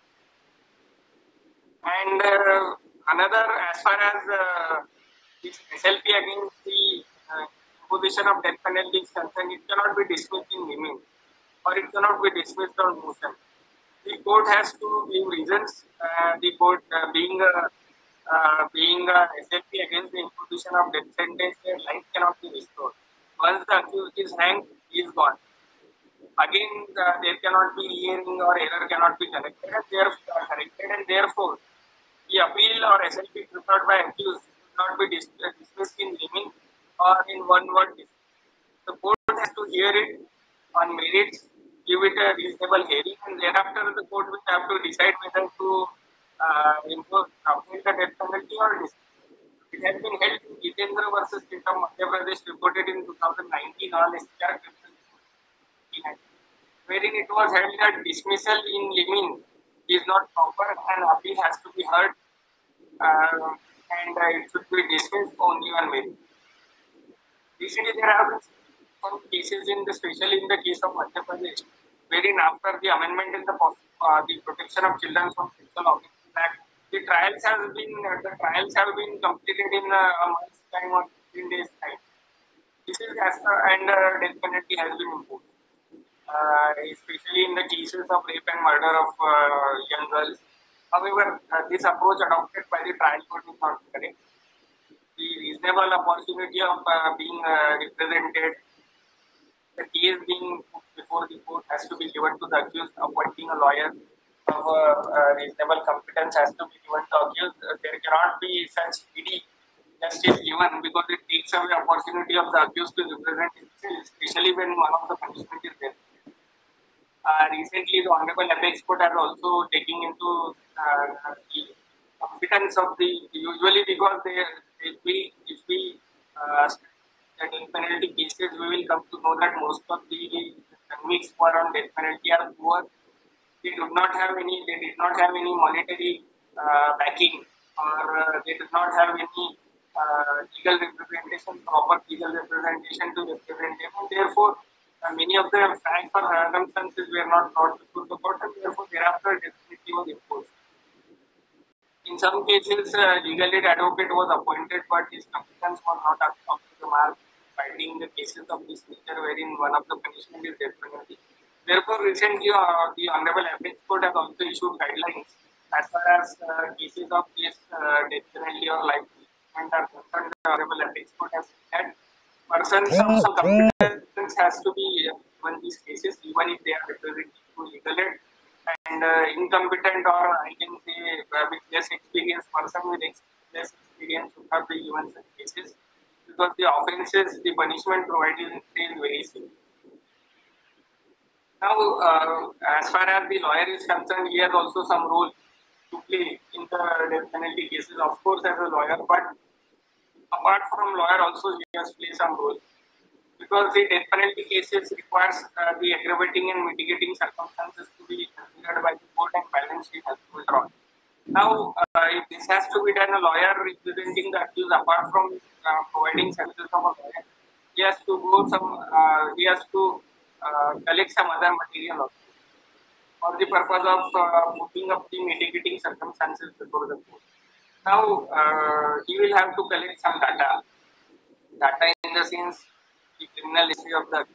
And uh, another, as far as uh, this S L P against the uh, imposition of death penalty is concerned, it cannot be dismissed in remain. or it cannot be dismissed on motion. The court has to give reasons. Uh, the court uh, being a uh, being a S L P against the imposition of death sentence, their life cannot be restored. Once the accused is hanged, he is gone. Again, uh, there cannot be hearing or error cannot be corrected, and therefore, uh, corrected, and therefore, the appeal or S L P preferred by accused should not be dis- uh, dismissed in limine or in one word. The court has to hear it on merits, give it a reasonable hearing, and thereafter the court will have to decide whether to uh, impose uphold the death penalty or dismiss. It has been held in Jitendra versus State of Madhya Pradesh, reported in two thousand nineteen on S C R wherein it was held that dismissal in limine is not proper and appeal has to be heard uh, and uh, it should be dismissed only on merit. Recently, there have been some cases in the, especially in the case of Madhya Pradesh, wherein after the amendment in the uh, the Protection of Children from Sexual Offences Act, the trials have been uh, the trials have been completed in uh, a month's time or fifteen days time. This is as uh, and uh, death penalty has been imposed, uh, especially in the cases of rape and murder of uh, young girls. However, uh, this approach adopted by the trial court is not correct. The reasonable opportunity of uh, being uh, represented, the case being put before the court has to be given to the accused, appointing a lawyer of uh, uh, reasonable competence has to be given to accused. Uh, there cannot be such speedy justice given because it takes away opportunity of the accused to represent himself, especially when one of the punishment is there. Uh, recently, the Honorable Apex Court has also taking into uh, the competence of the usually because they if we if we uh, the death penalty cases, we will come to know that most of the convicts who are on death penalty are poor. They do not have any. They did not have any monetary uh, backing, or uh, they did not have any uh, legal representation, proper legal representation to represent them, and therefore uh, many of them, facts or circumstances, were not brought before the court, and therefore thereafter definitely was imposed. In some cases, uh, legal aid advocate was appointed, but his competence was not up, up to the mark, finding the cases of this nature wherein one of the punishment is death penalty. Therefore, recently, uh, the Honorable Apex Court has also issued guidelines as far as uh, cases of this uh, death penalty or life imprisonment are concerned. The Honorable Apex Court has said persons of some competence has to be uh, given these cases, even if they are representing through legal aid. And uh, incompetent or I can say uh, with less experience, person with ex- less experience should not be given such cases because the offences, the punishment provided is very severe. Now, uh, as far as the lawyer is concerned, he has also some role to play in the death penalty cases, of course, as a lawyer, but apart from lawyer, also he has played some role because the death penalty cases requires uh, the aggravating and mitigating circumstances to be considered by the court and balance sheet has to be drawn. Now, uh, if this has to be done, a lawyer representing the accused, apart from uh, providing services of a lawyer, he has to go some, uh, he has to uh, collect some other material also for the purpose of uh, putting up the mitigating circumstances before the court. Now, uh, he will have to collect some data, data in the sense the criminal history of the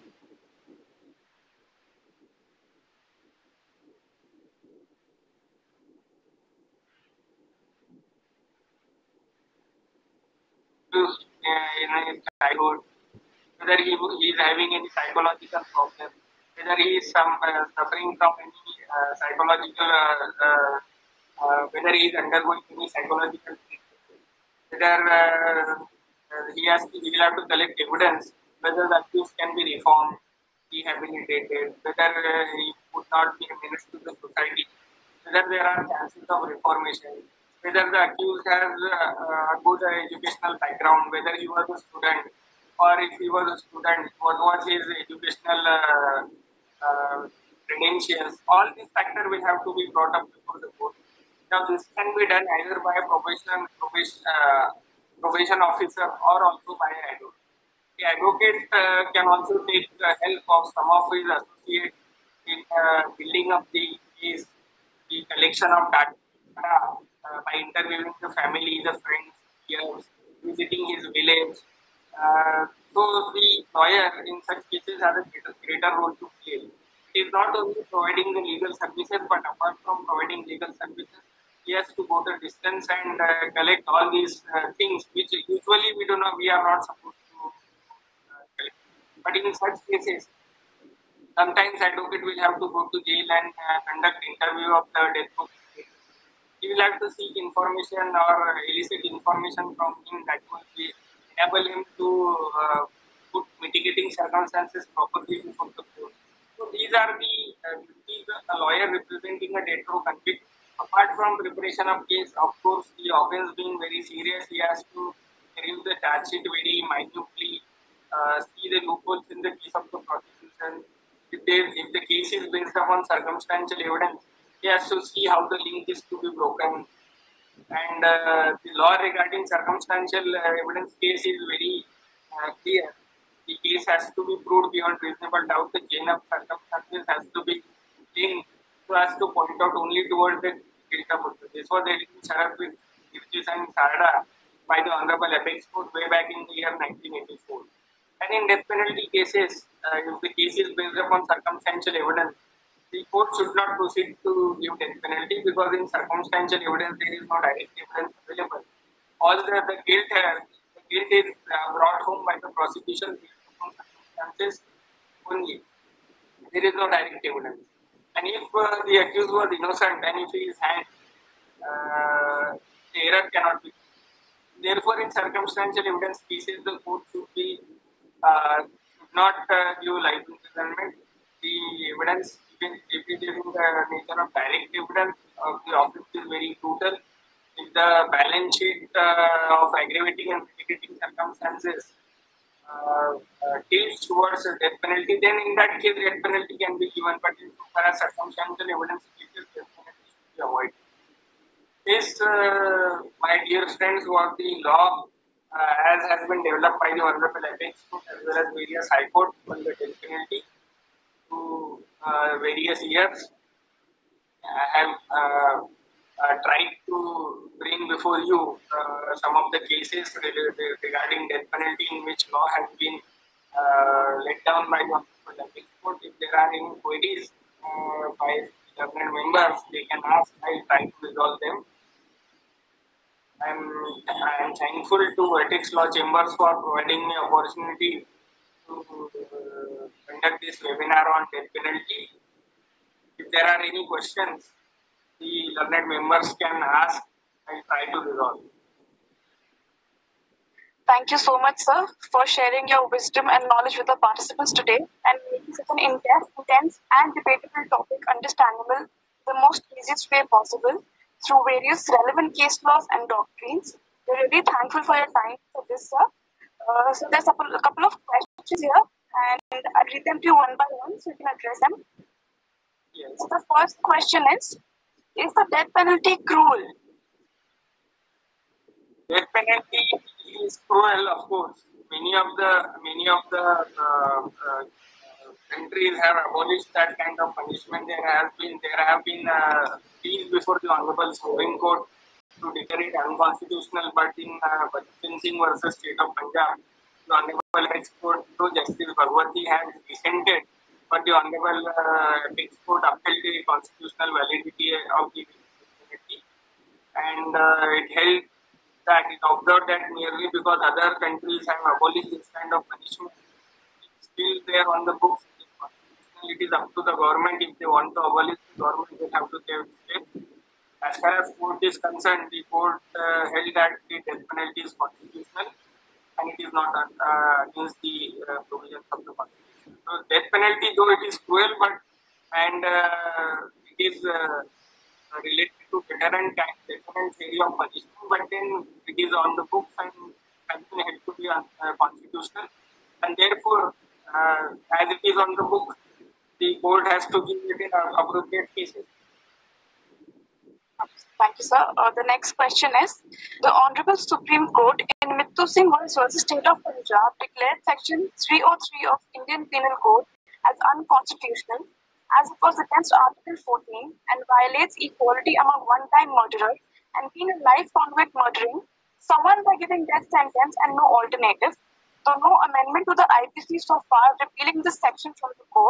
accused uh, in his childhood, whether he, he is having any psychological problem, whether he is some, uh, suffering from any uh, psychological, uh, uh, uh, whether he is undergoing any psychological treatment, whether uh, uh, he has to, he will have to collect evidence whether the accused can be reformed, rehabilitated, whether uh, he would not be a menace to the society, whether there are chances of reformation, whether the accused has uh, a good uh, educational background, whether he was a student, or if he was a student, what was his educational uh, uh, credentials. All these factors will have to be brought up before the court. Now, this can be done either by a probation, probation, uh, probation officer or also by an advocate. The advocate uh, can also take the help of some of his associates in uh, building up the case, the collection of data uh, by interviewing the family, the friends, peers, visiting his village. Uh, so the lawyer in such cases has a greater, greater role to play. It is is not only providing the legal services, but apart from providing legal services, he has to go the distance and uh, collect all these uh, things, which usually we do not, we are not supposed to uh, collect. But in such cases, sometimes advocate will have to go to jail and uh, conduct interview of the death case. He will have to seek information or elicit information from him that will be enable him to uh, put mitigating circumstances properly before the court. So these are the uh, duties a lawyer representing a death row convict. Apart from preparation of case, of course, the offence being very serious, he has to review the charge sheet very minutely, uh, see the loopholes in the case of the prosecution. If, they, if the case is based upon circumstantial evidence, he has to see how the link is to be broken. And uh, the law regarding circumstantial uh, evidence case is very uh, clear. The case has to be proved beyond reasonable doubt. The chain of circumstances has to be linked so as to point out only towards the guilt of offense. This was edited Sharad with Gilgis and Sarada by the Honorable Apex Court way back in the year nineteen eighty-four. And in death penalty cases, uh, if the case is based upon circumstantial evidence, the court should not proceed to give death penalty because in circumstantial evidence there is no direct evidence available. All the, the guilt, uh, the guilt is uh, brought home by the prosecution based upon circumstances only. There is no direct evidence. And if uh, the accused was innocent and if he is hanged, uh, the error cannot be. Therefore, in circumstantial evidence cases, the court should be uh, should not uh, give life imprisonment. The evidence, even if it is in the nature of direct evidence of the offence, is very brutal. If the balance sheet uh, of aggravating and mitigating circumstances uh, uh, tilts towards a death penalty, then in that case, death penalty can be given. But in so far as circumstantial evidence cases, death penalty should be avoided. This, uh, my dear friends, was the law uh, as has been developed by the Honorable Apex Court as well as various High Court on the death penalty to uh, various years. I have uh, uh, tried to bring before you uh, some of the cases related regarding death penalty in which law has been uh, let down by the Honorable Apex Court. If there are any queries uh, by government members, they can ask. I will try to resolve them. I'm, I'm thankful to Ethics Law Chambers for providing me opportunity to uh, conduct this webinar on death penalty. If there are any questions, the learned members can ask. I'll try to resolve. Thank you so much, sir, for sharing your wisdom and knowledge with the participants today and making such an in-depth, intense, and debatable topic understandable the most easiest way possible through various relevant case laws and doctrines. We're really thankful for your time for this, sir. Uh, so there's a couple of questions here, and I'll read them to you one by one so you can address them. Yes. So the first question is, is the death penalty cruel? Death penalty is cruel, of course. Many of the many of the uh, uh, countries have abolished that kind of punishment. There has been there have been uh, appeals before the Honorable Supreme Court to declare it unconstitutional. But in uh, Bachchan Singh versus State of Punjab, the Honorable Apex Court, though Justice Bhagwati has dissented, but the Honorable uh, Apex Court upheld the constitutional validity of the penalty, and uh, it held that it observed that merely because other countries have abolished this kind of punishment, it's still there on the books. It is up to the government. If they want to abolish, the government will have to take steps. As far as court is concerned, the court uh, held that the death penalty is constitutional and it is not uh, against the uh, provisions of the constitution. So death penalty, though it is cruel, but and uh, it is uh, related to deterrent kind, deterrent area of punishment, but then it is on the books and has been held to be uh, constitutional, and therefore, uh, as it is on the book, the court has to give it in appropriate cases. Thank you, sir. Uh, the next question is, the Honorable Supreme Court in Mittu Singh versus State of Punjab declared Section three oh three of Indian Penal Code as unconstitutional as it was against Article fourteen and violates equality among one-time murderer and penal life convict murdering someone by giving death sentence and no alternative. Though no amendment to the I P C so far repealing this section from the code,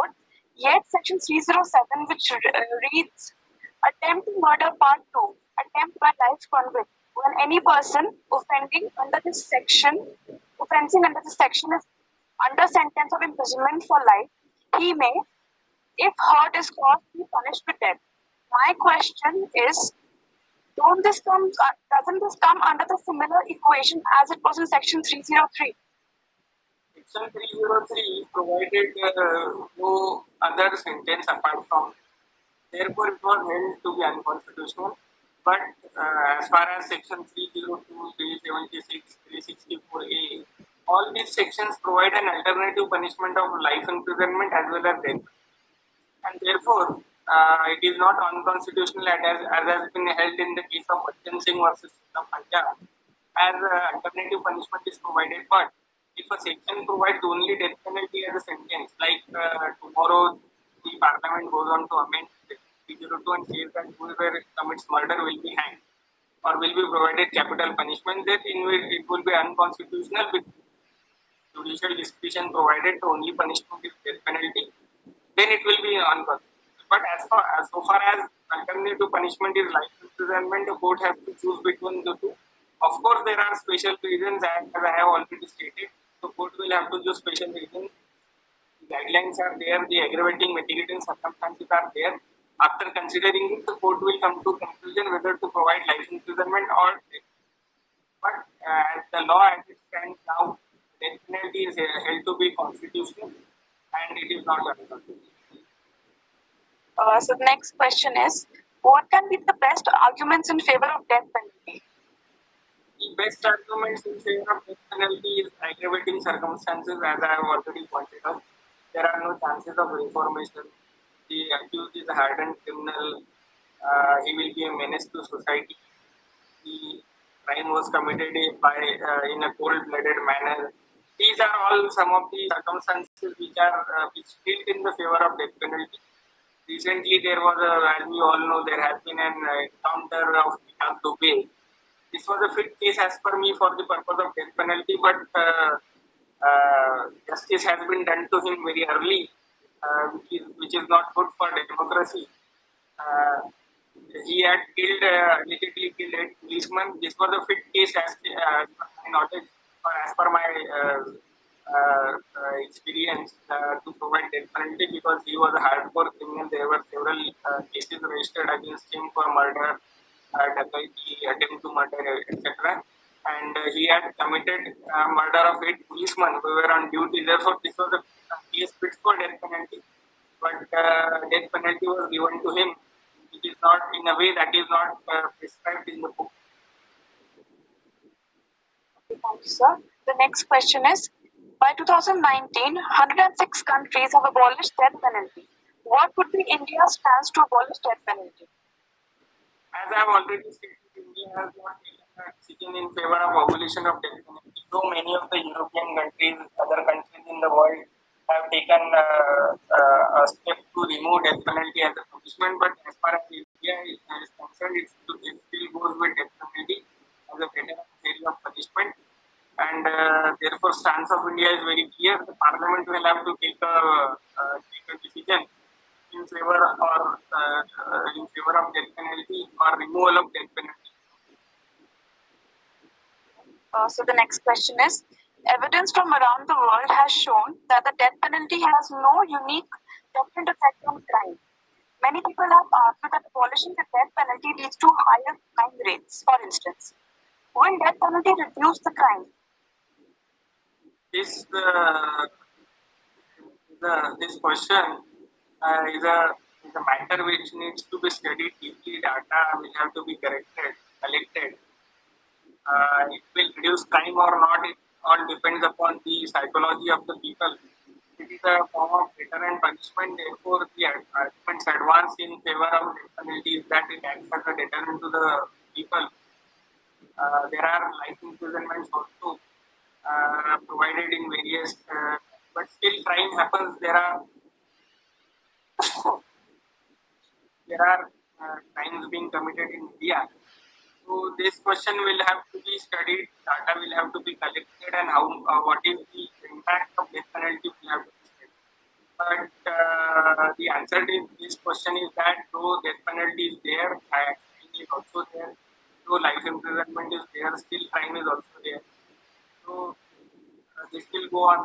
Yet Section three oh seven, which uh, reads attempted murder part two, attempt by life convict, when any person offending under this section, offending under this section is under sentence of imprisonment for life, he may, if hurt is caused, be punished with death. My question is, don't this comes uh, doesn't this come under the similar equation as it was in Section three oh three? Section three oh three provided uh, no other sentence apart from, therefore it was held to be unconstitutional. But uh, as far as Section three oh two, three seventy-six, three sixty-four A, all these sections provide an alternative punishment of life imprisonment as well as death. And therefore, uh, it is not unconstitutional as, as has been held in the case of Bachchan Singh versus State of Punjab, as uh, alternative punishment is provided. But if a section provides only death penalty as a sentence, like uh, tomorrow the parliament goes on to amend three oh two and says that whoever commits murder will be hanged or will be provided capital punishment, then it will be unconstitutional with judicial discretion provided to only punishment is death penalty, then it will be unconstitutional. But as far as so far as alternative punishment is life imprisonment, the court has to choose between the two. Of course, there are special reasons, as I have already stated. The court will have to choose special reasons. The guidelines are there, the aggravating mitigating circumstances are there. After considering it, the court will come to conclusion whether to provide life imprisonment or death. But uh, as the law as it stands now, death penalty is uh, held to be constitutional and it is not unconstitutional. Uh, so the next question is, what can be the best arguments in favor of death penalty? The best arguments in favor of death penalty is aggravating circumstances, as I have already pointed out. There are no chances of reformation. The accused is a hardened criminal. Uh, he will be a menace to society. The crime was committed by uh, in a cold-blooded manner. These are all some of the circumstances which are uh, which tilt in the favor of death penalty. Recently, there was a, as we all know, there has been an encounter of Nihal Dubey. This was a fit case as per me for the purpose of death penalty, but uh, uh, justice has been done to him very early, uh, which, is, which is not good for democracy. Uh, he had killed, uh, allegedly killed eight policemen. This was a fit case as uh, my knowledge, or as per my uh, uh, uh, experience uh, to provide death penalty because he was a hardcore criminal. There were several uh, cases registered against him for murder, uh, dacoity, attempt to murder, et cetera. And uh, he had committed uh, murder of eight policemen who were on duty. Therefore, this was a case fit for death penalty. But uh, death penalty was given to him, which is not in a way that is not uh, prescribed in the book. Okay, thank you, sir. The next question is, by two thousand nineteen, one hundred six countries have abolished death penalty. What would be India's stance to abolish death penalty? As I have already stated, India has not taken a decision in favor of abolition of death penalty. So many of the European countries, other countries in the world have taken uh, uh, a step to remove death penalty as a punishment. But as far as India is, is concerned, it still goes with death penalty as a better area of punishment. And uh, therefore, stance of India is very clear. The Parliament will have to take a, uh, take a decision in favor or uh, uh, in favor of death penalty or removal of death penalty. Uh, so the next question is, evidence from around the world has shown that the death penalty has no unique deterrent effect on crime. Many people have argued that abolishing the death penalty leads to higher crime rates. For instance, will death penalty reduce the crime? This uh, the this question uh, is a is a matter which needs to be studied deeply. Data will have to be corrected, collected. Uh, it will reduce crime or not. It all depends upon the psychology of the people. It is a form of deterrent punishment. Therefore, the arguments advance in favor of death penalty is that it acts as a deterrent to the people. Uh, there are life imprisonments also uh, provided in various, uh, but still crime happens. There are there are uh, crimes being committed in India. So this question will have to be studied. Data will have to be collected, and how uh, what is the impact of death penalty will have to be studied. But uh, the answer to this question is that though death penalty is there, crime is also there. Though life imprisonment is there, still crime is also there. So uh, this will go on.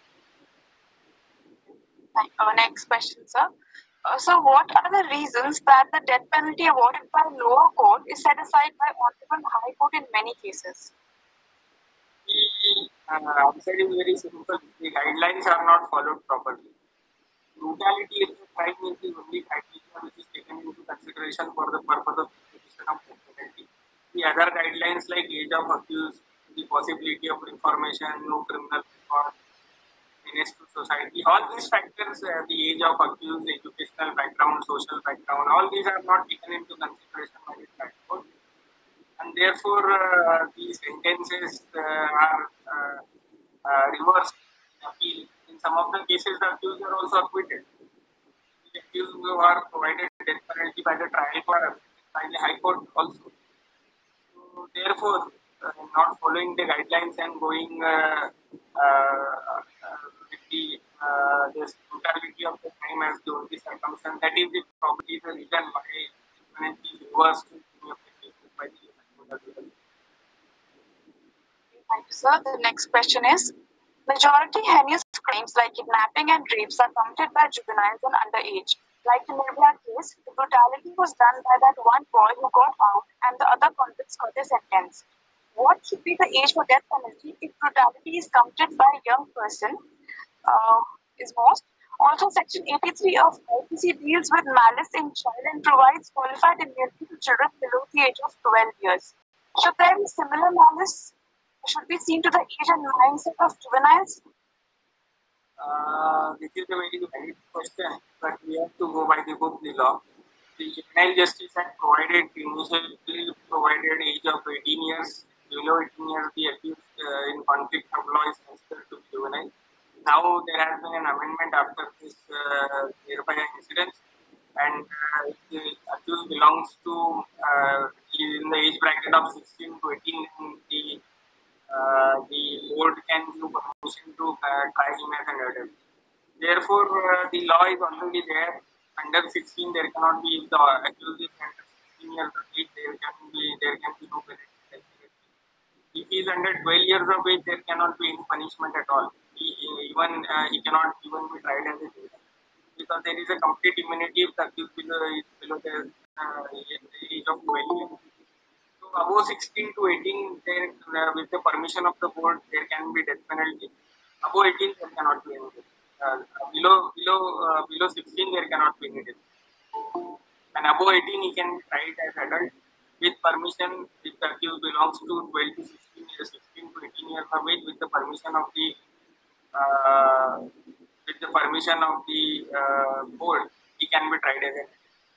Uh, next question, sir. Uh, so, what are the reasons that the death penalty awarded by lower court is set aside by Honorable High Court in many cases? The uh, answer is very simple. The guidelines are not followed properly. Brutality is a crime is the only criteria which is taken into consideration for the purpose of imposition of death penalty. The other guidelines like age of accused, the possibility of reformation, no criminal record, menace to society, all these factors, uh, the age of accused, educational background, social background, all these are not taken into consideration by the trial court, and therefore uh, the sentences uh, are uh, uh, reversed in appeal. In some of the cases, the accused are also acquitted. The accused who are provided death penalty by the trial court are acquitted by the High Court also. So therefore, uh, not following the guidelines and going uh, uh, uh, with the uh, this brutality of the crime as the only circumstance, that is the probably the reason why penalty is reversed in many of the cases by the High Court as well. Thank you, sir. The next question is, majority heinous crimes like kidnapping and rapes are committed by juveniles and underage. Like the Nirbhaya case, the brutality was done by that one boy who got out and the other convicts got a sentence. What should be the age for death penalty if brutality is committed by a young person? Uh, is most. Also, Section eighty-three of I P C deals with malice in child and provides qualified immunity to children below the age of twelve years. Should there be similar malice? Should be seen to the age and mindset of juveniles? Uh, this is a very valid question, but we have to go by the book, the law. The Juvenile Justice Act provided initially provided age of eighteen years. Below eighteen years, the accused uh, in conflict of law is considered to be juvenile. Now there has been an amendment after this uh, nearby incident, and uh, the accused belongs to uh, in the age bracket of sixteen to eighteen, and the uh, the board can give permission to uh, try him as an adult. Therefore, uh, the law is already there. Under sixteen, there cannot be, if the accused is under sixteen years of age, there can be there can be no penalty. If he is under twelve years of age, there cannot be any punishment at all. He, even uh, he cannot even be tried as a juvenile, because there is a complete immunity if the accused below, is below the uh, age of twelve years. So above sixteen to eighteen, there uh, with the permission of the board, there can be death penalty. Above eighteen, there cannot be any. Uh, below below uh, below sixteen, there cannot be any death. And above eighteen, he can be tried as adult with permission if the accused belongs to twelve to sixteen years, sixteen to eighteen years of age, with the permission of the uh, with the permission of the uh, board, he can be tried as adult.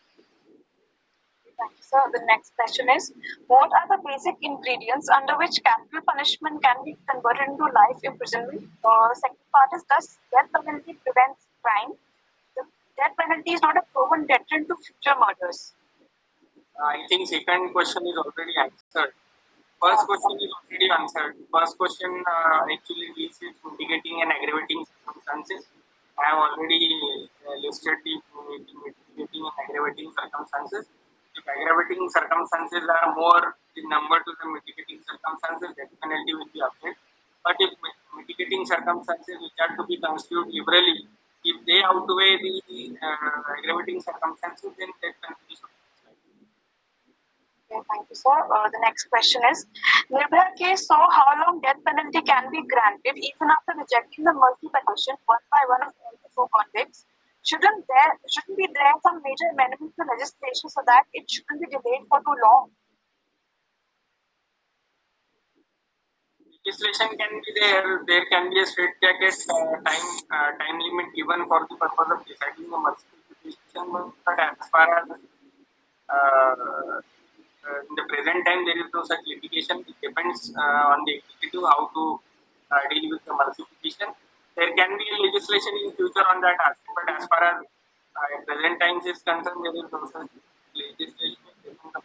Thank you, sir. The next question is, what are the basic ingredients under which capital punishment can be converted into life imprisonment? Uh, second part is, thus death penalty prevents crime. The death penalty is not a proven deterrent to future murders. I think second question is already answered. First question is already answered. First question uh, actually deals with mitigating and aggravating circumstances. I have already uh, listed the mitigating and aggravating circumstances. If aggravating circumstances are more in number to the mitigating circumstances, death penalty will be applied. But if mitigating circumstances which are to be construed liberally, if they outweigh the uh, aggravating circumstances, then death penalty should be applied. Okay, thank you, sir. Uh, the next question is, Nirbhaya case saw how long death penalty can be granted even after rejecting the mercy petition one by one of all the four convicts. Shouldn't there shouldn't be there some major amendments to legislation so that it shouldn't be delayed for too long? Legislation can be there. There can be a straitjacket uh, time uh, time limit given for the purpose of deciding the merciful petition. But as far as uh, uh, in the present time, there is no such litigation. It depends uh, on the executive how to uh, deal with the mercy petition. There can be legislation in future on that aspect, but as far as uh, present times is concerned, there is no such legislation.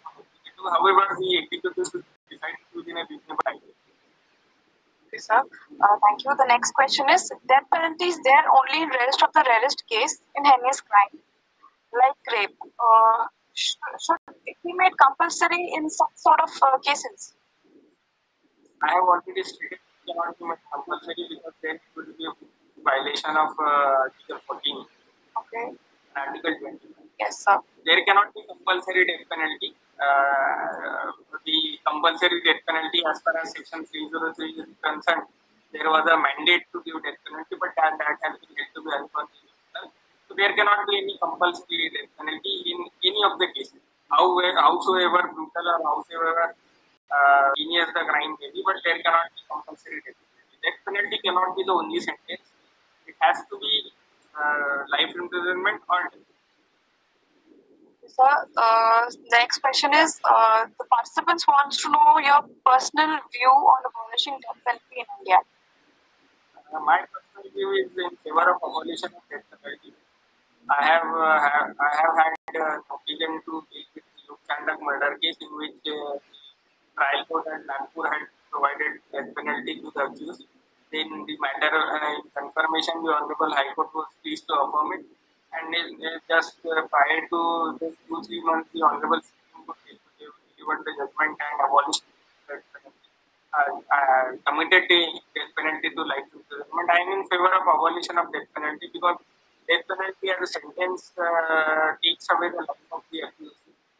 However, the executive should decide within a reasonable time. Okay, sir. Uh, thank you. The next question is, death penalty is there only in rarest of the rarest case in heinous crime, like rape. Uh, sh- should it be made compulsory in some sort of uh, cases? I have already stated it cannot be made compulsory because then it will be a violation of uh, Article fourteen Okay. and Article twenty. Yes, sir. There cannot be compulsory death penalty. Uh, the compulsory death penalty, as far as Section three oh three is concerned, there was a mandate to give death penalty, but that, that has been held to be unconstitutional. So there cannot be any compulsory death penalty in any of the cases, however, howsoever brutal or howsoever uh, heinous the crime may be, but there cannot be compulsory death penalty. Death penalty cannot be the only sentence. It has to be uh, life imprisonment or death. Sir, uh, the next question is, uh, the participants wants to know your personal view on abolishing death penalty in India. Uh, my personal view is in favor of abolition of death penalty. I have, uh, have I have had uh, occasion to deal with the Lok Chandak murder case in which uh, trial court at Nagpur had provided death penalty to the accused. In the matter, uh, in confirmation, the Honorable High Court was pleased to affirm it. And in, uh, just uh, prior to just two three months, the Honorable Supreme Court delivered the judgment and abolished death penalty. Uh, uh, committed the death penalty to life imprisonment. I am in favor of abolition of death penalty because death penalty as a sentence uh, takes away the life of the accused.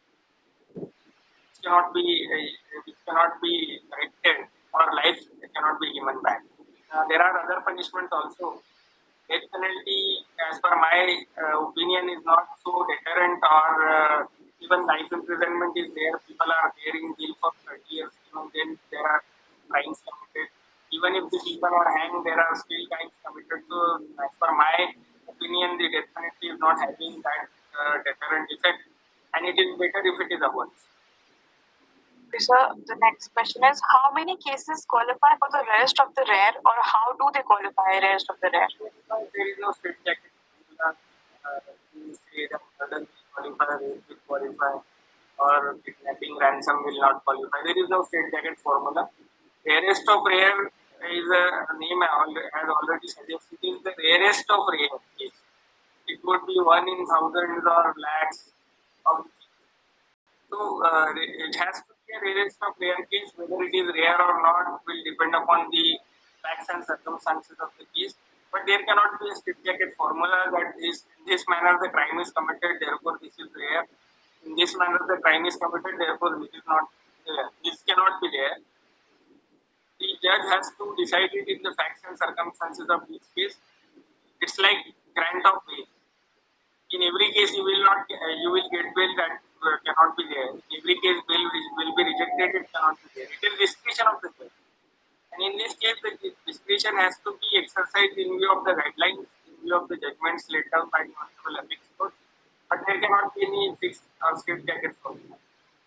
It cannot be uh, it cannot be corrected, or life cannot be given back. Uh, there are other punishments also. Death penalty, as per my uh, opinion, is not so deterrent, or uh, even life imprisonment is there. People are there in jail for thirty years. Even then, there are crimes committed. Even if the people are hanged, there are still crimes committed. So, as per my opinion, the death penalty is not having that uh, deterrent effect, and it is better if it is abolished. Sir, the next question is, how many cases qualify for the rarest of the rare, or how do they qualify rarest of the rare? There is no straight jacket formula uh, to say that murder will qualify, rape will qualify, or kidnapping, ransom will not qualify. There is no straight jacket formula. Rarest of rare is a name has already suggested. It is the rarest of rare case. It would be one in thousands or lakhs of. So uh, it has to be a rarest of rare case. Whether it is rare or not will depend upon the facts and circumstances of the case. But there cannot be a straitjacket formula that is in this manner the crime is committed, therefore this is rare. In this manner the crime is committed, therefore this is not there. This cannot be there. The judge has to decide it in the facts and circumstances of each case. It's like grant of bail. In every case you will not uh, you will get bail that uh, cannot be there. In every case bail will, will be rejected, it cannot be there. It is discretion of the judge. And in this case the discretion has to be exercised in view of the guidelines, in view of the judgments laid down by the Honorable Apex Court. But there cannot be any fixed or straitjacket formula.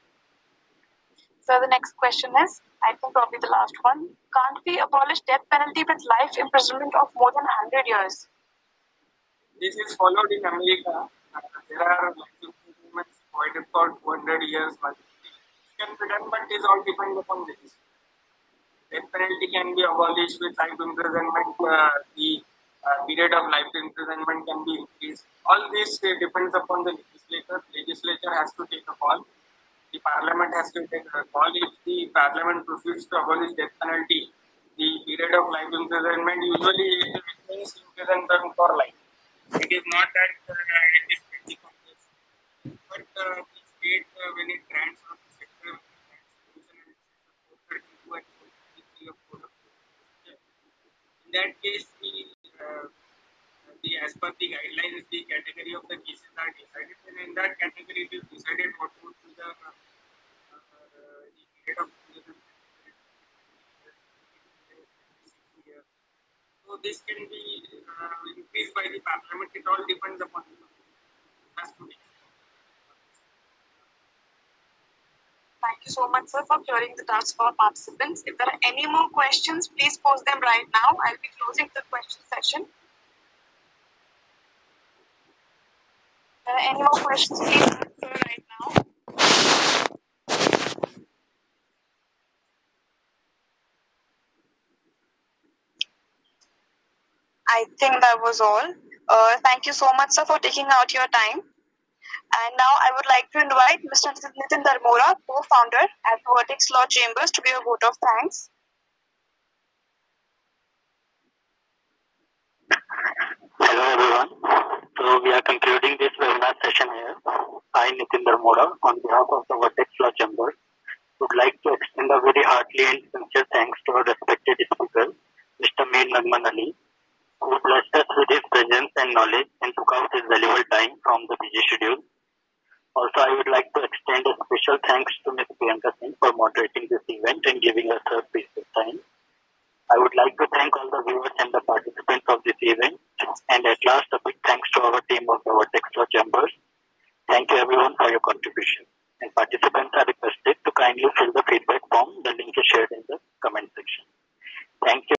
So the next question is, I think probably the last one. Can't we abolish death penalty with life imprisonment of more than one hundred years? This is followed in America. Uh, there are life imprisonments provided for two hundred years. But it can be done, but it all depends upon this. Death penalty can be abolished with life imprisonment. Uh, the uh, period of life imprisonment can be increased. All this uh, depends upon the legislature. Legislature has to take a call. The parliament has to take a call. If the parliament proceeds to abolish death penalty, the period of life imprisonment usually means imprisonment for life. It is not that uh, it is twenty years, but uh, the state uh, when it grants of the sector in that case, the, uh, the as per the guidelines, the category of the cases are decided, and in that category, it is decided what would be the, uh, the period of years. So this can be uh, increased by the parliament. It all depends upon the has to be. Thank you so much, sir, for clearing the doubts for our participants. If there are any more questions, please post them right now. I'll be closing the question session. If there are any more questions, please answer right now. I think that was all. Uh, thank you so much, sir, for taking out your time. And now I would like to invite Mister Nitin Darmora, co-founder at Vertex Law Chambers, to give a vote of thanks. Hello everyone. So we are concluding this webinar session here. I, Nitin Darmora, on behalf of the Vertex Law Chambers, would like to extend a very hearty and sincere thanks to our respected speaker, Mister Mir Nagman Ali, who blessed us with his presence and knowledge and took out his valuable time from the busy schedule. Also, I would like to extend a special thanks to Miz Priyanka Singh for moderating this event and giving us her precious time. I would like to thank all the viewers and the participants of this event. And at last, a big thanks to our team of the Vertex Law Chambers. Thank you everyone for your contribution.